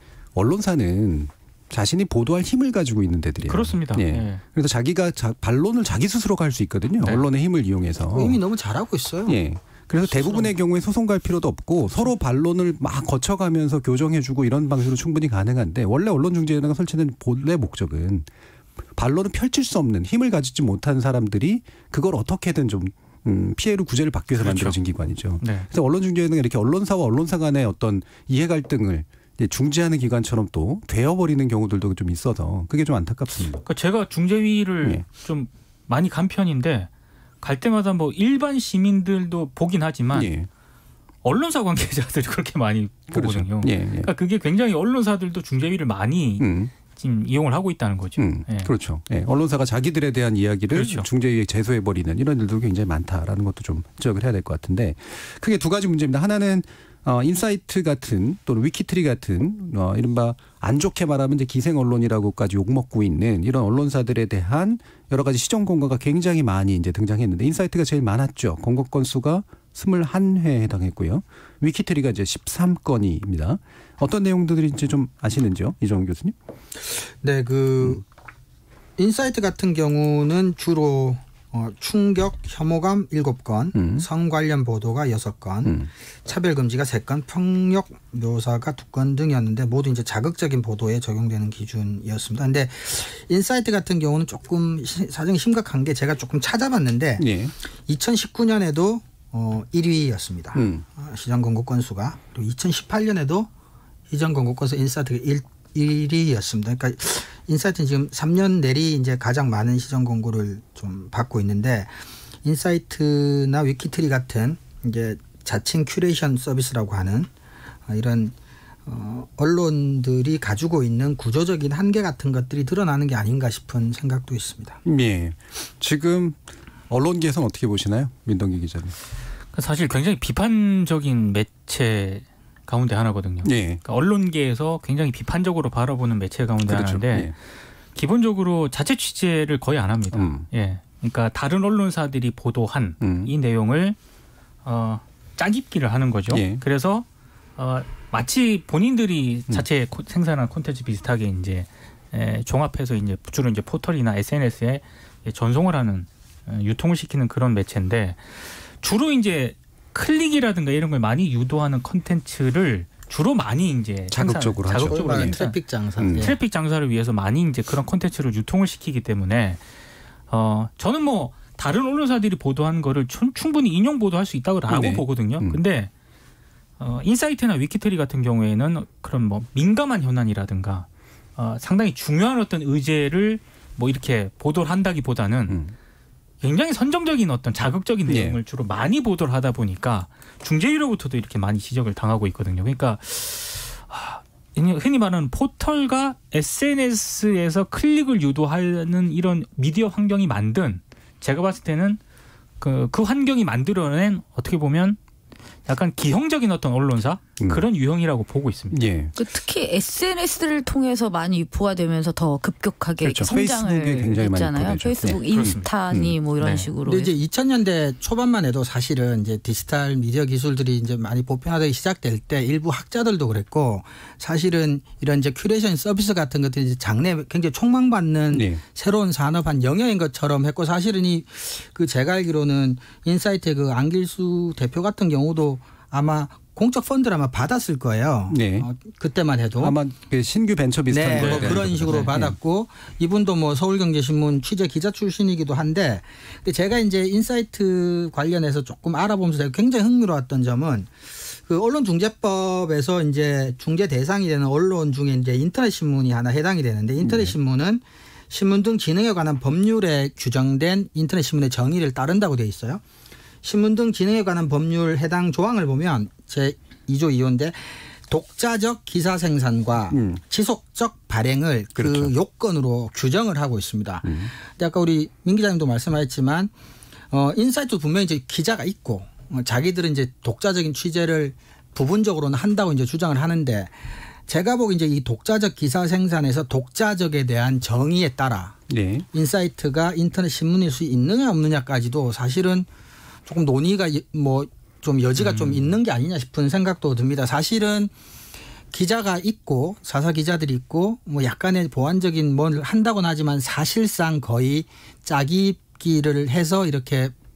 언론사는 자신이 보도할 힘을 가지고 있는 데들이에요. 그렇습니다. 예. 예. 그래서 자기가 자, 반론을 자기 스스로가 할 수 있거든요. 네. 언론의 힘을 이용해서. 이미 너무 잘하고 있어요. 예. 그래서 대부분의 경우에 소송 갈 필요도 없고 서로 반론을 막 거쳐가면서 교정해주고 이런 방식으로 충분히 가능한데 원래 언론중재위원회가 설치된 본래 목적은 반론을 펼칠 수 없는 힘을 가지지 못한 사람들이 그걸 어떻게든 좀 음, 피해를 구제를 받기 위해서 그렇죠. 만들어진 기관이죠. 네. 그래서 언론중재위원회가 이렇게 언론사와 언론사 간의 어떤 이해 갈등을 중재하는 기관처럼 또 되어버리는 경우들도 좀 있어서 그게 좀 안타깝습니다. 그러니까 제가 중재위를 네. 좀 많이 간 편인데 갈 때마다 뭐 일반 시민들도 보긴 하지만 네. 언론사 관계자들이 그렇게 많이 그렇죠. 보거든요. 네, 네. 그러니까 그게 굉장히 언론사들도 중재위를 많이 음. 지금 이용을 하고 있다는 거죠. 음, 네. 그렇죠. 네. 언론사가 자기들에 대한 이야기를 그렇죠. 중재위에 제소해버리는 이런 일들도 굉장히 많다라는 것도 좀 지적을 해야 될 것 같은데 크게 두 가지 문제입니다. 하나는 어, 인사이트 같은 또는 위키트리 같은 어, 이른바 안 좋게 말하면 이제 기생 언론이라고까지 욕먹고 있는 이런 언론사들에 대한 여러 가지 시정 공고가 굉장히 많이 이제 등장했는데 인사이트가 제일 많았죠. 공고 건수가 이십일 회에 해당했고요. 위키트리가 이제 십삼 건입니다. 어떤 내용들인지 좀 아시는지요? 이정훈 교수님? 네, 그 음. 인사이트 같은 경우는 주로 어, 충격, 혐오감 일곱 건, 음. 성 관련 보도가 여섯 건, 음. 차별금지가 세 건, 폭력 묘사가 두 건 등이었는데 모두 이제 자극적인 보도에 적용되는 기준이었습니다. 그런데 인사이트 같은 경우는 조금 사정이 심각한 게 제가 조금 찾아봤는데 네. 이천십구 년에도 어, 일 위였습니다. 음. 시정 공고 건수가. 그리고 이천십팔 년에도 시정 공고 건수 인사이트가 일 위였습니다. 그러니까 인사이트는 지금 삼 년 내리 이제 가장 많은 시정 공고를 좀 받고 있는데 인사이트나 위키트리 같은 이제 자칭 큐레이션 서비스라고 하는 이런 어, 언론들이 가지고 있는 구조적인 한계 같은 것들이 드러나는 게 아닌가 싶은 생각도 있습니다. 네. 지금 언론계에서는 어떻게 보시나요? 민동기 기자님. 사실 굉장히 비판적인 매체 가운데 하나거든요. 네. 그러니까 언론계에서 굉장히 비판적으로 바라보는 매체 가운데 그렇죠. 하나인데 네. 기본적으로 자체 취재를 거의 안 합니다. 음. 예. 그러니까 다른 언론사들이 보도한 음. 이 내용을 어, 짜깁기를 하는 거죠. 네. 그래서 어, 마치 본인들이 자체 음. 생산한 콘텐츠 비슷하게 이제 에, 종합해서 이제 주로 이제 포털이나 에스엔에스에 전송을 하는 유통을 시키는 그런 매체인데 주로 이제 클릭이라든가 이런 걸 많이 유도하는 콘텐츠를 주로 많이 이제 자극적으로 생산, 자극적으로 하죠. 트래픽 장사, 음. 트래픽 장사를 위해서 많이 이제 그런 콘텐츠를 유통을 시키기 때문에 어 저는 뭐 다른 언론사들이 보도한 거를 충분히 인용 보도할 수 있다고 네. 보거든요. 음. 근데 어, 인사이트나 위키트리 같은 경우에는 그런 뭐 민감한 현안이라든가 어, 상당히 중요한 어떤 의제를 뭐 이렇게 보도를 한다기보다는 음. 굉장히 선정적인 어떤 자극적인 내용을 네. 주로 많이 보도를 하다 보니까 중재위로부터도 이렇게 많이 지적을 당하고 있거든요. 그러니까 흔히 말하는 포털과 에스엔에스에서 클릭을 유도하는 이런 미디어 환경이 만든 제가 봤을 때는 그, 그 환경이 만들어낸 어떻게 보면 약간 기형적인 어떤 언론사 음. 그런 유형이라고 보고 있습니다. 예. 그 특히 에스엔에스를 통해서 많이 유포화되면서 더 급격하게 그렇죠. 성장을 했잖아요. 페이스북, 네. 인스타니 음. 뭐 이런 네. 식으로. 근데 이제 이천 년대 초반만 해도 사실은 이제 디지털 미디어 기술들이 이제 많이 보편화되기 시작될 때 일부 학자들도 그랬고 사실은 이런 이제 큐레이션 서비스 같은 것들이 이제 장래 굉장히 촉망받는 네. 새로운 산업 한 영역인 것처럼 했고 사실은 이 그 제가 알기로는 인사이트의 그 안길수 대표 같은 경우도 아마 공적 펀드를 아마 받았을 거예요. 네. 어, 그때만 해도. 아마 그 신규 벤처 비슷한 네, 뭐 그런 식으로 네. 받았고 이분도 뭐 서울경제신문 취재 기자 출신이기도 한데 근데 제가 이제 인사이트 관련해서 조금 알아보면서 굉장히 흥미로웠던 점은 그 언론중재법에서 이제 중재 대상이 되는 언론 중에 이제 인터넷 신문이 하나 해당이 되는데 인터넷 네. 신문은 신문 등 기능에 관한 법률에 규정된 인터넷 신문의 정의를 따른다고 되어 있어요. 신문 등 기능에 관한 법률 해당 조항을 보면 제이 조 이 호인데 독자적 기사 생산과 음. 지속적 발행을 그렇죠. 그 요건으로 규정을 하고 있습니다. 음. 근데 아까 우리 민 기자님도 말씀하셨지만 어, 인사이트 분명히 이제 기자가 있고 어, 자기들은 이제 독자적인 취재를 부분적으로는 한다고 이제 주장을 하는데 제가 보기 이제 이 독자적 기사 생산에서 독자적에 대한 정의에 따라 네. 인사이트가 인터넷 신문일 수 있느냐 없느냐까지도 사실은 조금 논의가 뭐 좀 여지가 음. 좀 있는 게 아니냐 싶은 생각도 듭니다. 사실은 기자가 있고 사사 기자들이 있고 뭐 약간의 보완적인 뭘 한다고는 하지만 사실상 거의 짜깁기를 해서 이렇게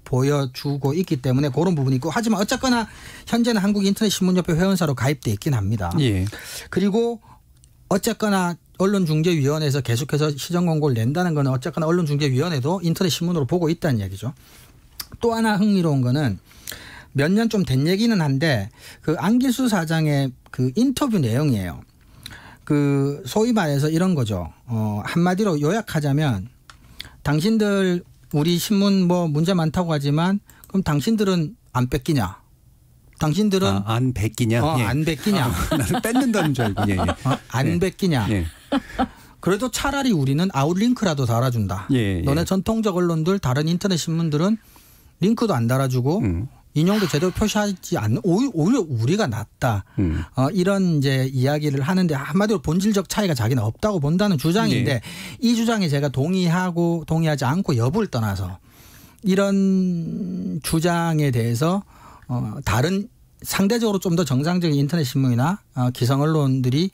보여주고 있기 때문에 그런 부분이 있고 하지만 어쨌거나 현재는 한국인터넷신문협회 회원사로 가입돼 있긴 합니다. 예. 그리고 어쨌거나 언론중재위원회에서 계속해서 시정 권고를 낸다는 거는 어쨌거나 언론중재위원회도 인터넷 신문으로 보고 있다는 얘기죠. 또 하나 흥미로운 거는 몇 년 좀 된 얘기는 한데 그 안길수 사장의 그 인터뷰 내용이에요. 그 소위 말해서 이런 거죠. 어, 한마디로 요약하자면 당신들 우리 신문 뭐 문제 많다고 하지만 그럼 당신들은 안 뺏기냐? 당신들은 아, 안 뺏기냐? 어, 예. 안 뺏기냐? 아, 나는 뺏는다는 줄 알고. 예, 예. 어, 안 예. 뺏기냐? 예. 그래도 차라리 우리는 아웃링크라도 달아준다. 예, 예. 너네 전통적 언론들 다른 인터넷 신문들은 링크도 안 달아주고 음. 인용도 제대로 표시하지 않는 오히려 우리가 낫다. 음. 어, 이런 이제 이야기를 하는데 한마디로 본질적 차이가 자기는 없다고 본다는 주장인데 예. 이 주장에 제가 동의하고 동의하지 않고 여부를 떠나서 이런 주장에 대해서 어, 다른 상대적으로 좀 더 정상적인 인터넷 신문이나 어, 기성 언론들이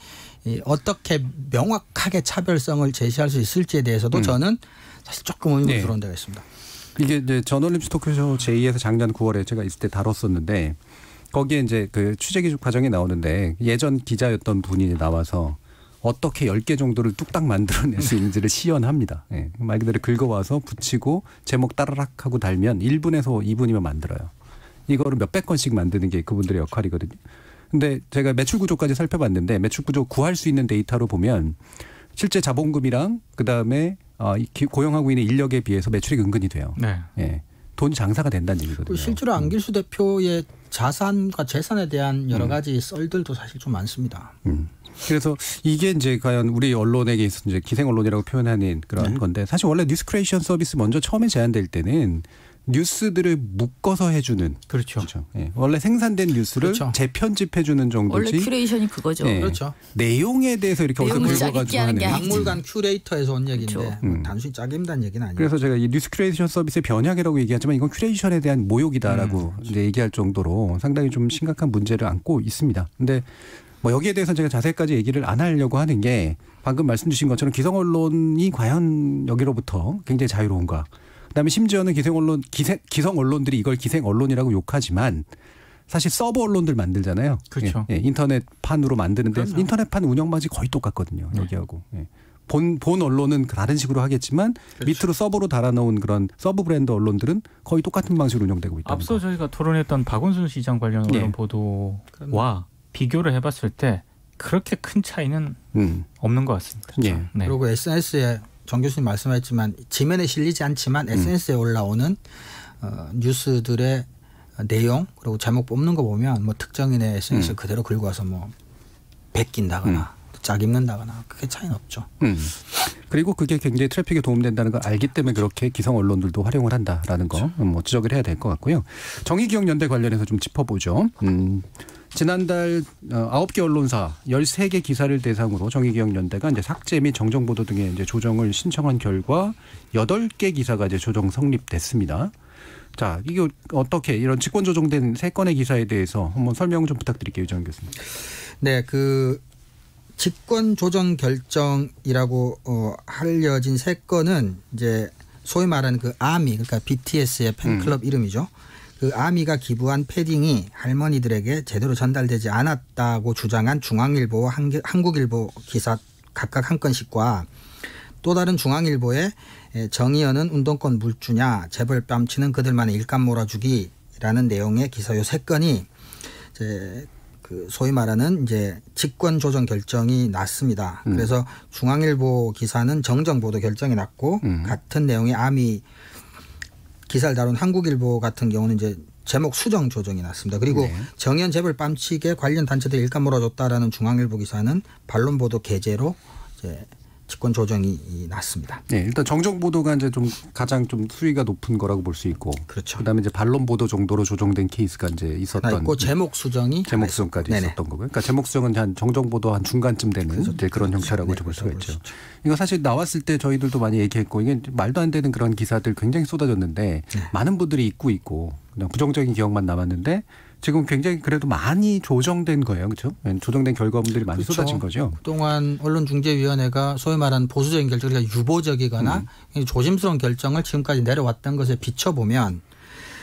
어떻게 명확하게 차별성을 제시할 수 있을지에 대해서도 음. 저는 사실 조금 의문이 네. 들어온 데가 있습니다. 이게 이제 저널리스트 토크쇼 제이에서 작년 구월에 제가 있을 때 다뤘었는데 거기에 이제 그 취재 기준 과정이 나오는데 예전 기자였던 분이 나와서 어떻게 열 개 정도를 뚝딱 만들어낼 수 있는지를 시연합니다. 예. 말 그대로 긁어와서 붙이고 제목 따라락 하고 달면 일 분에서 이 분이면 만들어요. 이거를 몇백 건씩 만드는 게 그분들의 역할이거든요. 근데 제가 매출 구조까지 살펴봤는데 매출 구조 구할 수 있는 데이터로 보면 실제 자본금이랑 그다음에 고용하고 있는 인력에 비해서 매출이 은근히 돼요. 네. 예. 돈이 장사가 된다는 얘기거든요. 실제로 안길수 대표의 자산과 재산에 대한 여러 가지 음. 썰들도 사실 좀 많습니다. 음. 그래서 이게 이제 과연 우리 언론에게 있어서 이제 기생 언론이라고 표현하는 그런 네. 건데 사실 원래 뉴스 크리에이션 서비스 먼저 처음에 제안될 때는 뉴스들을 묶어서 해주는 그렇죠. 그렇죠. 예. 원래 생산된 뉴스를 그렇죠. 재편집해주는 정도지. 원래 큐레이션이 그거죠. 예. 그렇죠. 내용에 대해서 이렇게 어서 긁어가지고 하는. 박물관 큐레이터에서 온 얘기인데 그렇죠. 음. 단순히 짜게 입다는 얘기는 아니에요. 그래서 제가 이 뉴스 큐레이션 서비스의 변형이라고 얘기하지만 이건 큐레이션에 대한 모욕이다라고 음. 그렇죠. 이제 얘기할 정도로 상당히 좀 심각한 문제를 안고 있습니다. 근데 뭐 여기에 대해서 제가 자세히까지 얘기를 안 하려고 하는 게 방금 말씀 주신 것처럼 기성 언론이 과연 여기로부터 굉장히 자유로운가. 그다음에 심지어는 기성 언론 기생, 기성 언론들이 이걸 기생 언론이라고 욕하지만 사실 서버 언론들 만들잖아요. 그렇죠. 예, 예, 인터넷판으로 만드는데 그럼요. 인터넷판 운영 방식이 거의 똑같거든요. 네. 여기하고. 예. 본, 본 언론은 다른 식으로 하겠지만 그렇죠. 밑으로 서버로 달아놓은 그런 서브 브랜드 언론들은 거의 똑같은 방식으로 운영되고 있다. 앞서 거. 저희가 토론했던 박원순 시장 관련 언론 네. 보도와 그럼요. 비교를 해봤을 때 그렇게 큰 차이는 음. 없는 것 같습니다. 네. 네. 그리고 에스엔에스에 정 교수님 말씀하셨지만 지면에 실리지 않지만 에스엔에스에 음. 올라오는 어, 뉴스들의 내용 그리고 제목 뽑는 거 보면 뭐 특정인의 에스엔에스 음. 그대로 긁고 와서 뭐 베낀다거나 음. 짝 입는다거나 그게 차이는 없죠. 음. 그리고 그게 굉장히 트래픽에 도움된다는 걸 알기 때문에 그렇게 기성 언론들도 활용을 한다라는 거 뭐 지적을 해야 될 것 같고요. 정의기억연대 관련해서 좀 짚어보죠. 음. 지난달 아홉 개 언론사 열세 개 기사를 대상으로 정의기억연대가 이제 삭제 및 정정보도 등의 이제 조정을 신청한 결과 여덟 개 기사가 이제 조정 성립됐습니다. 자, 이게 어떻게 이런 직권 조정된 세 건의 기사에 대해서 한번 설명 좀 부탁드릴게요, 유정 교수님. 네, 그 직권 조정 결정이라고 어, 알려진 세 건은 이제 소위 말하는 그 아미, 그러니까 비티에스의 팬클럽 음. 이름이죠. 그 아미가 기부한 패딩이 할머니들에게 제대로 전달되지 않았다고 주장한 중앙일보와 한국일보 기사 각각 한 건씩과 또 다른 중앙일보의 정의연은 운동권 물주냐 재벌 뺨치는 그들만의 일감 몰아주기라는 내용의 기사 요 세 건이 이제 그 소위 말하는 이제 직권 조정 결정이 났습니다. 음. 그래서 중앙일보 기사는 정정 보도 결정이 났고 음. 같은 내용의 아미 기사를 다룬 한국일보 같은 경우는 이제 제목 수정 조정이 났습니다. 그리고 네. 정의연 재벌 뺨치게 관련 단체들 일감 몰아줬다라는 중앙일보 기사는 반론 보도 게재로 이제 직권 조정이 났습니다. 네, 일단 정정 보도가 이제 좀 가장 좀 수위가 높은 거라고 볼 수 있고, 그렇죠. 그다음에 이제 반론 보도 정도로 조정된 케이스가 이제 있었던. 있고 제목 수정이 제목 수정까지 네네. 있었던 거고요. 그러니까 제목 수정은 한 정정 보도 한 중간쯤 되는 그렇죠. 이제 그런 그렇죠. 형태라고 네, 볼 수가 있죠. 이거 사실 나왔을 때 저희들도 많이 얘기했고 이게 말도 안 되는 그런 기사들 굉장히 쏟아졌는데 네. 많은 분들이 잊고 있고 그냥 부정적인 기억만 남았는데. 지금 굉장히 그래도 많이 조정된 거예요. 그렇죠? 조정된 결과물들이 많이 그렇죠. 쏟아진 거죠. 그동안 언론중재위원회가 소위 말하는 보수적인 결정, 그러니까 유보적이거나 음. 조심스러운 결정을 지금까지 내려왔던 것에 비춰보면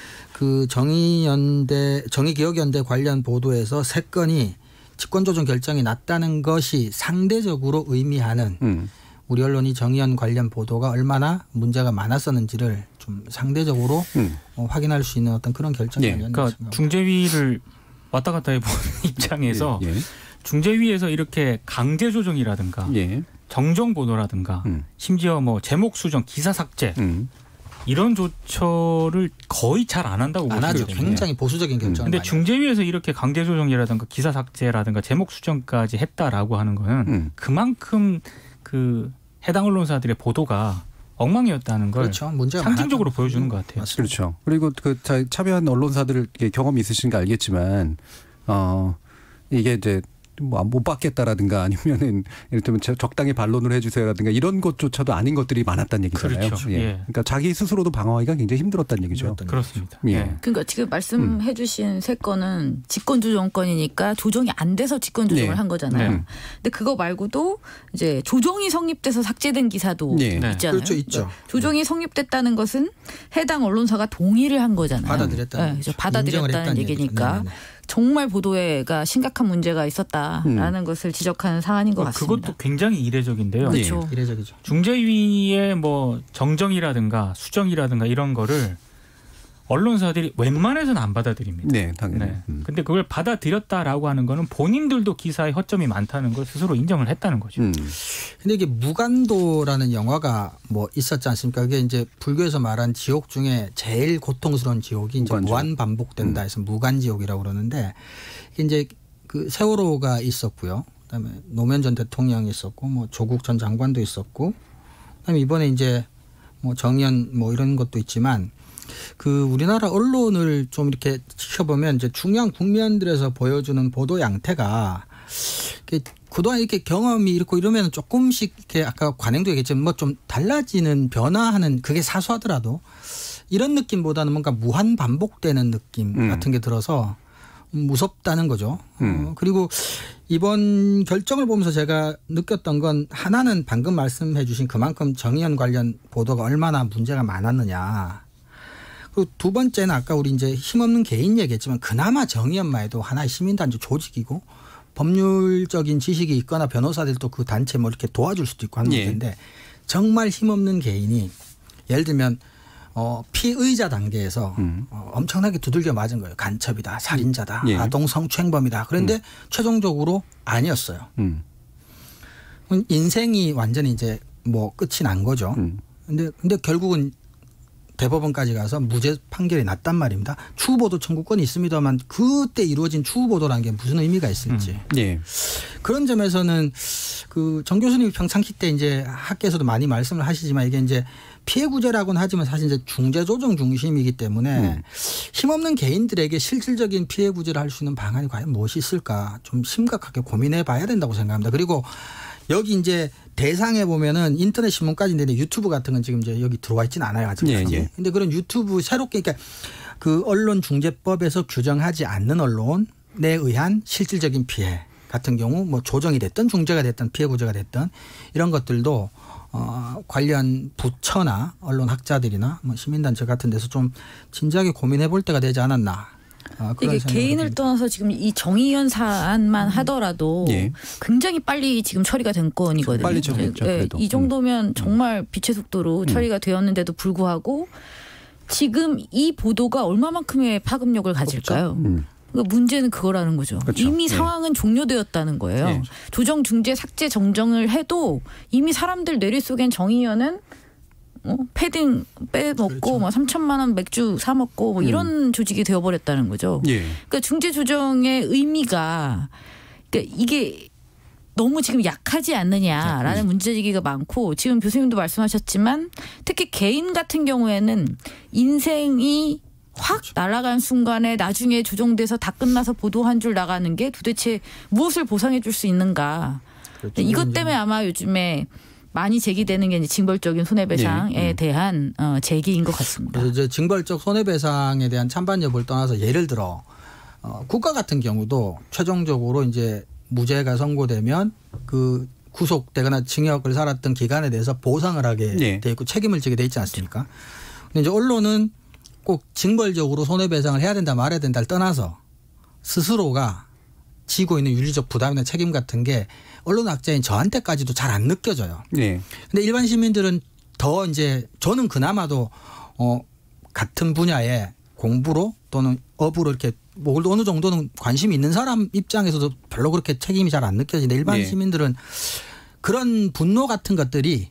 그 정의연대, 정의기억연대 관련 보도에서 세 건이 직권조정 결정이 났다는 것이 상대적으로 의미하는 음. 우리 언론이 정의연 관련 보도가 얼마나 문제가 많았었는지를 좀 상대적으로 음. 어, 확인할 수 있는 어떤 그런 결정이 예, 아니었나 그러니까 중재위를 왔다 갔다 해보는 입장에서 예, 예. 중재위에서 이렇게 강제 조정이라든가 예. 정정 보도라든가 음. 심지어 뭐 제목 수정, 기사 삭제 음. 이런 조처를 거의 잘 안 한다고 안 하죠. 굉장히 보수적인 결정을. 그런데 중재위에서 이렇게 강제 조정이라든가 기사 삭제라든가 제목 수정까지 했다라고 하는 거는 음. 그만큼 그 해당 언론사들의 보도가 엉망이었다는 걸 그렇죠. 상징적으로 보여주는 것 같아요. 맞습니다. 그렇죠. 그리고 그 참여한 언론사들 경험이 있으신가 알겠지만 어 이게 이제 뭐 못 받겠다라든가 아니면은 이를테면 적당히 반론을 해주세요라든가 이런 것조차도 아닌 것들이 많았다는 얘기잖아요. 그렇죠. 예. 예. 그러니까 자기 스스로도 방어하기가 굉장히 힘들었다는 얘기죠. 그렇습니다. 예. 예. 그러니까 지금 말씀해주신 음. 세 건은 직권조정권이니까 조정이 안 돼서 직권조정을 네. 한 거잖아요. 네. 근데 그거 말고도 이제 조정이 성립돼서 삭제된 기사도 네. 있잖아요. 그렇죠, 있죠. 조정이 성립됐다는 것은 해당 언론사가 동의를 한 거잖아요. 받아들였다는 네. 받아들였다는 얘기니까. 네네. 정말 보도에가 심각한 문제가 있었다라는 음. 것을 지적하는 사안인 것 같습니다. 그것도 굉장히 이례적인데요. 그렇죠. 네, 이례적이죠. 중재위의 뭐 정정이라든가 수정이라든가 이런 거를 언론사들이 웬만해서는 안 받아들입니다. 네, 당연히. 네. 음. 근데 그걸 받아들였다라고 하는 거는 본인들도 기사에 허점이 많다는 걸 스스로 인정을 했다는 거죠. 음. 근데 이게 무간도라는 영화가 뭐 있었지 않습니까? 그게 이제 불교에서 말한 지옥 중에 제일 고통스러운 지옥이 이제 무간지옥. 무한 반복된다 해서 음. 무간지옥이라고 그러는데 이게 이제 그 세월호가 있었고요. 그다음에 노무현 전 대통령이 있었고 뭐 조국 전 장관도 있었고 그다음에 이번에 이제 뭐 정의연 뭐 이런 것도 있지만 그 우리나라 언론을 좀 이렇게 지켜보면 이제 중요한 국면들에서 보여주는 보도 양태가 그동안 이렇게 경험이 이렇고 이러면 조금씩 이렇게 아까 관행도 얘기했지만 뭐 좀 달라지는 변화하는 그게 사소하더라도 이런 느낌보다는 뭔가 무한 반복되는 느낌 음. 같은 게 들어서 무섭다는 거죠. 음. 어, 그리고 이번 결정을 보면서 제가 느꼈던 건 하나는 방금 말씀해 주신 그만큼 정의연 관련 보도가 얼마나 문제가 많았느냐. 그리고 두 번째는 아까 우리 이제 힘없는 개인 얘기했지만 그나마 정의연만 해도 하나의 시민단체 조직이고 법률적인 지식이 있거나 변호사들도 그 단체 뭐 이렇게 도와줄 수도 있고 하는 문제인데 예. 정말 힘없는 개인이 예를 들면 어, 피의자 단계에서 음. 어, 엄청나게 두들겨 맞은 거예요. 간첩이다, 살인자다, 예. 아동 성추행범이다. 그런데 음. 최종적으로 아니었어요. 음. 인생이 완전히 이제 뭐 끝이 난 거죠. 음. 근데 근데 결국은 대법원까지 가서 무죄 판결이 났단 말입니다. 추후보도 청구권이 있습니다만 그때 이루어진 추후보도라는 게 무슨 의미가 있을지. 음. 예. 그런 점에서는 그 정 교수님이 평상시 때 이제 학계에서도 많이 말씀을 하시지만 이게 이제 피해 구제라고는 하지만 사실 이제 중재 조정 중심이기 때문에 음. 힘없는 개인들에게 실질적인 피해 구제를 할 수 있는 방안이 과연 무엇이 있을까 좀 심각하게 고민해 봐야 된다고 생각합니다. 그리고 여기 이제 대상에 보면은 인터넷 신문까지 있는데 유튜브 같은 건 지금 이제 여기 들어와 있지는 않아요. 아직. 예, 예. 근데 그런 유튜브 새롭게 그러니까 그 언론중재법에서 규정하지 않는 언론에 의한 실질적인 피해 같은 경우 뭐 조정이 됐든 중재가 됐든 피해 구제가 됐든 이런 것들도 어 관련 부처나 언론 학자들이나 뭐 시민단체 같은 데서 좀 진지하게 고민해 볼 때가 되지 않았나. 아, 이게 개인을 듭니다. 떠나서 지금 이 정의연 사안만 하더라도 예. 굉장히 빨리 지금 처리가 된 건이거든요. 빨리 처리했죠. 네, 이 정도면 정말 빛의 속도로 음. 처리가 되었는데도 불구하고 지금 이 보도가 얼마만큼의 파급력을 가질까요? 음. 그러니까 문제는 그거라는 거죠. 그렇죠. 이미 네. 상황은 종료되었다는 거예요. 네. 조정, 중재, 삭제, 정정을 해도 이미 사람들 뇌리 속엔 정의연은 어? 패딩 빼먹고 그렇죠. 뭐 삼천만 원 맥주 사 먹고 뭐 이런 음. 조직이 되어버렸다는 거죠. 예. 그러니까 중재 조정의 의미가 그러니까 이게 너무 지금 약하지 않느냐라는 음. 문제제기가 많고 지금 교수님도 말씀하셨지만 특히 개인 같은 경우에는 인생이 확 그렇죠. 날아간 순간에 나중에 조정돼서 다 끝나서 보도 한 줄 나가는 게 도대체 무엇을 보상해 줄 수 있는가. 그렇죠. 이것 때문에 아마 요즘에 많이 제기되는 게 이제 징벌적인 손해배상에 네. 대한 어, 제기인 것 같습니다. 그래서 이제 징벌적 손해배상에 대한 찬반 여부를 떠나서 예를 들어 어, 국가 같은 경우도 최종적으로 이제 무죄가 선고되면 그 구속되거나 징역을 살았던 기간에 대해서 보상을 하게 네. 돼 있고 책임을 지게 돼 있지 않습니까? 근데 이제 언론은 꼭 징벌적으로 손해배상을 해야 된다 말아야 된다를 떠나서 스스로가 지고 있는 윤리적 부담이나 책임 같은 게 언론학자인 저한테까지도 잘 안 느껴져요. 네. 근데 일반 시민들은 더 이제 저는 그나마도 어 같은 분야의 공부로 또는 업으로 이렇게 뭐 어느 정도는 관심이 있는 사람 입장에서도 별로 그렇게 책임이 잘 안 느껴지는데 일반 네. 시민들은 그런 분노 같은 것들이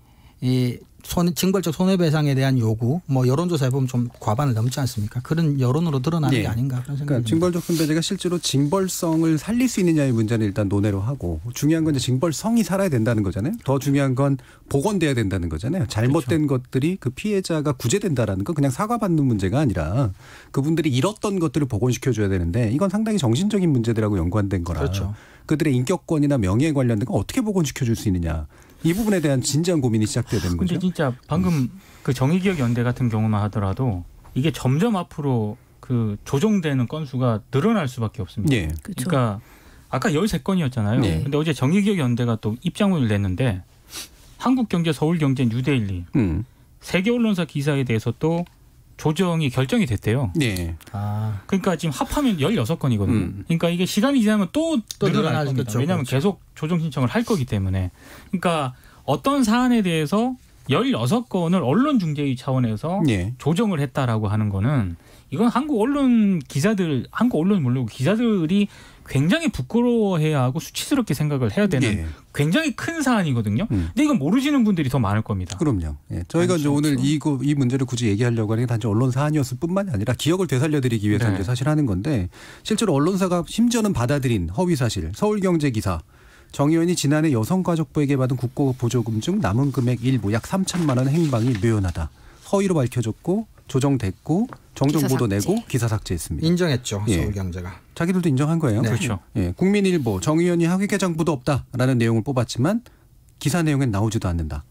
이 손, 징벌적 손해배상에 대한 요구, 뭐 여론조사에 보면 좀 과반을 넘지 않습니까? 그런 여론으로 드러나는 네. 게 아닌가 그런 생각이 그러니까 징벌적 손배제가 실제로 징벌성을 살릴 수 있느냐의 문제는 일단 논외로 하고 중요한 건 이제 징벌성이 살아야 된다는 거잖아요. 더 중요한 건 복원돼야 된다는 거잖아요. 잘못된 그렇죠. 것들이 그 피해자가 구제된다라는 건 그냥 사과받는 문제가 아니라 그분들이 잃었던 것들을 복원시켜줘야 되는데 이건 상당히 정신적인 문제들하고 연관된 거라 그렇죠. 그들의 인격권이나 명예에 관련된 건 어떻게 복원시켜줄 수 있느냐. 이 부분에 대한 진지한 고민이 시작돼야 되는 거죠. 근데 진짜 방금 음. 그 정의기억연대 같은 경우만 하더라도 이게 점점 앞으로 그 조정되는 건수가 늘어날 수밖에 없습니다. 예. 그렇죠. 그러니까 아까 열세 건이었잖아요. 예. 근데 어제 정의기억연대가 또 입장문을 냈는데 한국경제, 서울경제, 뉴데일리 음. 세계 언론사 기사에 대해서 또 조정이 결정이 됐대요. 네. 아. 그러니까 지금 합하면 열여섯 건이거든요. 음. 그러니까 이게 시간이 지나면 또, 또 늘어날 겁니다. 그렇죠. 왜냐하면 그렇죠. 계속 조정 신청을 할 거기 때문에. 그러니까 어떤 사안에 대해서 열여섯 건을 언론중재위 차원에서 네. 조정을 했다라고 하는 거는 이건 한국 언론 기자들, 한국 언론 물론 기자들이 굉장히 부끄러워해야 하고 수치스럽게 생각을 해야 되는 예. 굉장히 큰 사안이거든요. 음. 근데 이건 모르시는 분들이 더 많을 겁니다. 그럼요. 예. 저희가 이제 오늘 이, 이 문제를 굳이 얘기하려고 하는 게 단지 언론 사안이었을 뿐만이 아니라 기억을 되살려드리기 위해서 네. 이제 사실 하는 건데 실제로 언론사가 심지어는 받아들인 허위 사실, 서울경제 기사, 정 의원이 지난해 여성가족부에게 받은 국고보조금 중 남은 금액 일부 약 삼천만 원 행방이 묘연하다. 허위로 밝혀졌고 조정됐고 정정보도 내고 기사 삭제했습니다. 인정했죠. 예. 서울경제가. 자기들도 인정한 거예요. 네. 그렇죠. 예. 국민일보 정 의원이 학위개정부도 없다라는 내용을 뽑았지만 기사 내용엔 나오지도 않는다.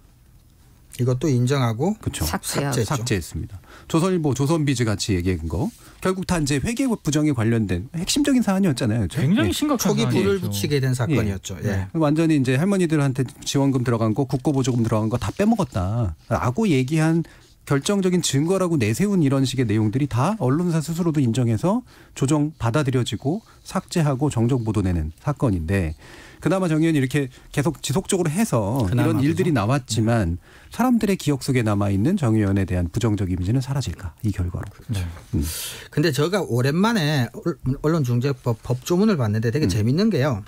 이것도 인정하고 그렇죠. 삭제했죠. 삭제했습니다. 조선일보 조선비즈 같이 얘기한 거 결국 다 이제 회계 부정에 관련된 핵심적인 사안이었잖아요. 그렇죠? 굉장히 예. 심각한 초기 불을 붙이게 된 사건이었죠. 예. 예. 완전히 이제 할머니들한테 지원금 들어간 거 국고보조금 들어간 거 다 빼먹었다라고 얘기한 결정적인 증거라고 내세운 이런 식의 내용들이 다 언론사 스스로도 인정해서 조정 받아들여지고 삭제하고 정정 보도 내는 사건인데 그나마 정 의원이 이렇게 계속 지속적으로 해서 이런 일들이 그죠? 나왔지만 사람들의 기억 속에 남아있는 정 의원에 대한 부정적 이미지는 사라질까 이 결과로. 네. 음. 근데 제가 오랜만에 언론중재법 법조문을 봤는데 되게 음. 재밌는 게요.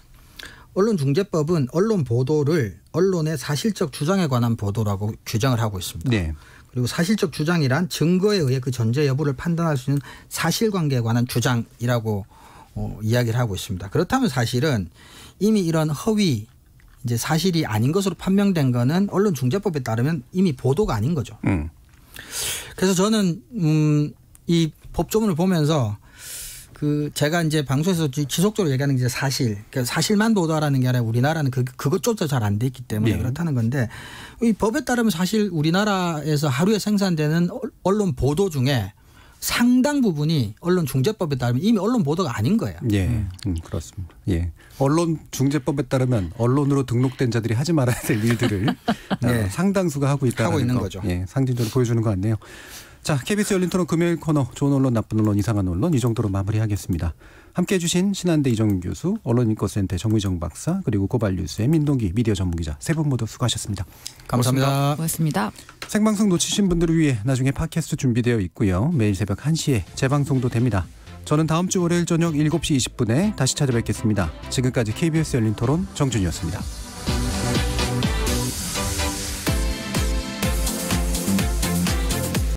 언론중재법은 언론 보도를 언론의 사실적 주장에 관한 보도라고 규정을 하고 있습니다. 네. 그리고 사실적 주장이란 증거에 의해 그 전제 여부를 판단할 수 있는 사실관계에 관한 주장이라고 어, 이야기를 하고 있습니다. 그렇다면 사실은 이미 이런 허위 이제 사실이 아닌 것으로 판명된 거는 언론중재법에 따르면 이미 보도가 아닌 거죠. 음. 그래서 저는 음, 이 법조문을 보면서 그 제가 이제 방송에서 지속적으로 얘기하는 게 사실, 그러니까 사실만 보도하라는 게 아니라 우리나라는 그 그것조차 잘 안 돼 있기 때문에 네. 그렇다는 건데 이 법에 따르면 사실 우리나라에서 하루에 생산되는 언론 보도 중에 상당 부분이 언론중재법에 따르면 이미 언론 보도가 아닌 거예요. 예, 음, 그렇습니다. 예, 언론중재법에 따르면 언론으로 등록된 자들이 하지 말아야 될 일들을 네. 상당수가 하고 있다는 하고 있는 거. 거죠. 예, 상징적으로 보여주는 것 같네요. 자, 케이비에스 열린 토론 금요일 코너 좋은 언론 나쁜 언론 이상한 언론 이 정도로 마무리하겠습니다. 함께해 주신 신한대 이정윤 교수, 언론인권센터 정의정 박사 그리고 고발뉴스의 민동기 미디어 전문기자 세 분 모두 수고하셨습니다. 감사합니다. 고맙습니다. 생방송 놓치신 분들을 위해 나중에 팟캐스트 준비되어 있고요. 매일 새벽 한 시에 재방송도 됩니다. 저는 다음 주 월요일 저녁 일곱 시 이십 분에 다시 찾아뵙겠습니다. 지금까지 케이비에스 열린 토론 정준이었습니다.